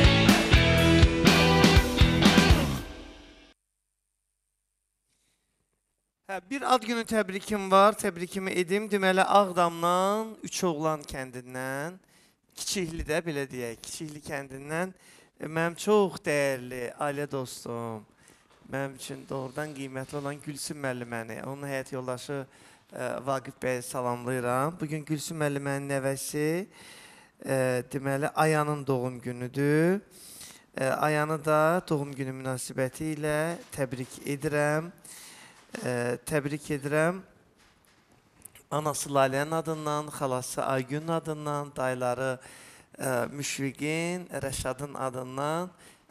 Hə, bir ad günü təbrikim var, təbrikimi edim. Deməli, Ağdamdan, Üçoğlan kəndindən, Kiçikli də belə deyək, Kiçikli kəndindən mənim çox dəyərli ailə dostum, mənim üçün doğrudan qiymətli olan Gülsüm müəlliməni, onun həyat yoldaşı ə, Vaqif bəyi salamlayıram. Bugün Gülsüm müəllimənin nəvəsi, ə, deməli, Ayanın doğum günüdür. Ə, Ayanı da doğum günü münasibəti ilə təbrik edirəm. Ə, təbrik edirəm. Anası Lalənin adından, xalası Aygünün adından, dayıları ə, Müşfiqin, Rəşadın adından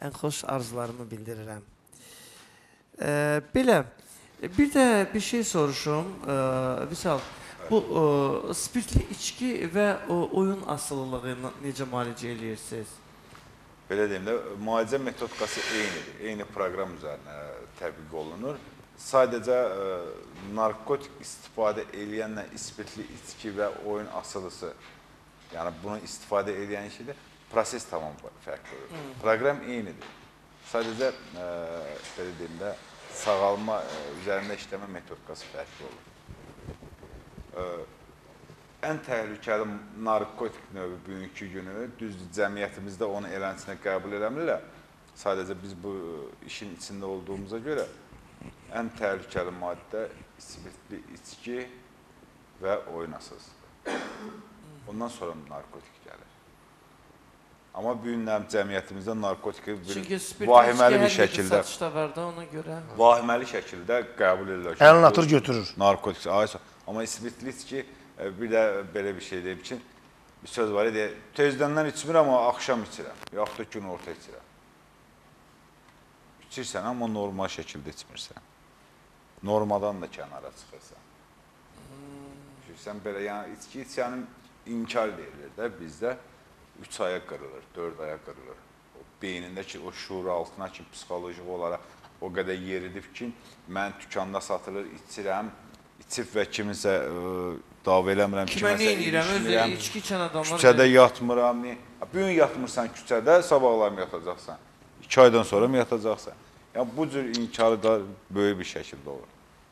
ən xoş arzularımı bildirirəm. E, belə, bir də bir şey soruşum, e, Vüsal, bu e, spirtli içki və o, oyun asılılığını necə müalicə edirsiniz? Belə deyim də, müalicə metodikası eynidir. Eyni proqram üzərinə tətbiq olunur. Sadəcə ə, narkotik istifadə eləyənlə spirtli içki və oyun asılısı, yəni bunu istifadə eləyən şeydə proses tamam fərqlidir. Hmm. Proqram eynidir. Sadəcə ə, belə deyim də, sağalma ə, üzərində işləmə metodikası fərqli olur. Ə, Ən təhlükəli narkotik növü bugünkü günü, düzdür, cəmiyyətimizdə onu eləncəsinə qəbul eləmirlər. Sadəcə biz bu işin içində olduğumuza görə ən təhlükəli maddə spirtli içki və oyun asılısıdır. Ondan sonra narkotik gəlir. Amma bu günlərim cəmiyyətimizdə narkotiki bir vahiməli bir şəkildə satışda var da ona görə. Vahiməli şəkildə qəbul edirlər. Əlin atır götürür. Narkotik, amma spirtli içki bir də belə bir şey deyib ki, bir söz var idi, tezdən içmirəm, amma axşam içirəm, yaxud da gün orta içirəm. İçirsən, amma normal şəkildə içmirsən. Normadan da kənara çıxırsan. Sən belə, yəni içki içənin inkar deyilir də bizdə, üç aya qırılır, dörd aya qırılır. Beynindəki o şuur altına ki, psixolojik olaraq o qədər yeridib ki, mən tükanda satılır, içirəm, içib və kiminsə dava eləmirəm, kiməsə ilişmirəm, küçədə yatmıram. Bugün yatmırsan küçədə, sabahlarım yatacaqsan. İki aydan sonra mı yatacaqsan? Yəni, bu cür inkarı da böyük bir şəkildə olur.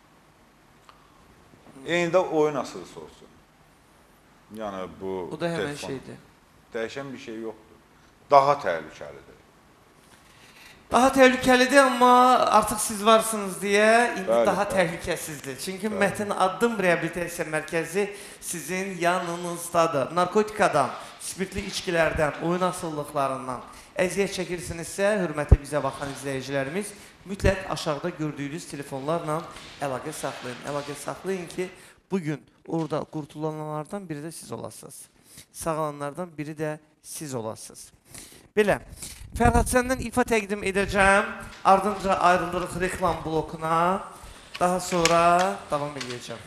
Eyni də oyun asılısı olsun. Yəni, bu... O da həmən şeydir. Dəyişən bir şey yoxdur. Daha təhlükəlidir. Daha təhlükəlidir, amma artıq siz varsınız deyə indi bəli, daha bəli. təhlükəsizdir. Çünki bəli. Mətin Addım Reabilitasiya Mərkəzi sizin yanınızdadır. Narkotikadan, spirtli içkilərdən, oyun asılılıqlarından əziyyət çəkirsinizsə, hörməti bizə baxan izləyicilərimiz, mütləq aşağıda gördüyünüz telefonlarla əlaqə saxlayın. Əlaqə saxlayın ki, bugün orada qurtulanlardan biri də siz olasınız. Sağalanlardan biri də siz olasınız. Belə, Fərhad, səndən ifa təqdim edəcəm, ardınca ayrılırıq reklam blokuna, daha sonra davam edəcəm.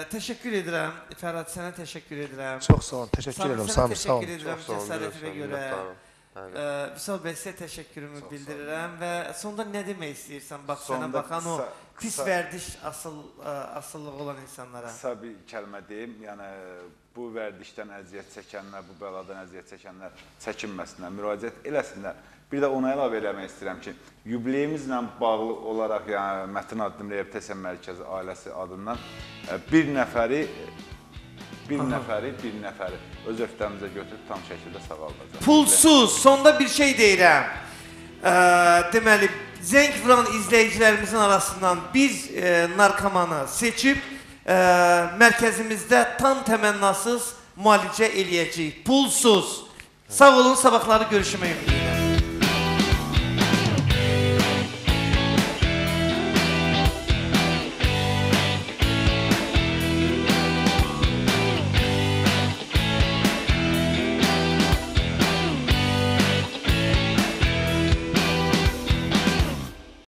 Təşəkkür edirəm. Fərhad, sənə təşəkkür edirəm. Çox sağ olun. Təşəkkür Samir, edirəm. sənə Samir, sağ olun. təşəkkür edirəm Çox sağ olun, cəsarətinə Güləşən, görə. minnətdaram. Bəli. Ə, Vüsal bəy, sizə təşəkkürümü bildirirəm və sonda nə demək istəyirsən? Bax, sənə Sonda baxan o qısa- pis qısa- vərdiş asıl, ə, asıllığı olan insanlara. Qısa bir kəlmə deyim, yəni bu vərdişdən əziyyət çəkənlər, bu bəladan əziyyət çəkənlər çəkinməsinlər, müraciət eləsinlər. Bir də ona əlavə eləmək istəyirəm ki, yubileyimizlə bağlı olaraq, yəni Mətin addım reabilitasiya mərkəzi ailəsi adından e, bir nəfəri bir Aha. nəfəri, bir nəfəri öz öhdəmizə götürüb tam şəkildə sağaldacaq. Pulsuz, sonda bir şey deyirəm. Ə, deməli, zəng vuran izləyicilərimizin arasından biz e, narkomanı seçib e, mərkəzimizdə tam təmənnasız müalicə eləyəcəyik. Pulsuz. Sağ olun, sabahları görüşmək ümidi.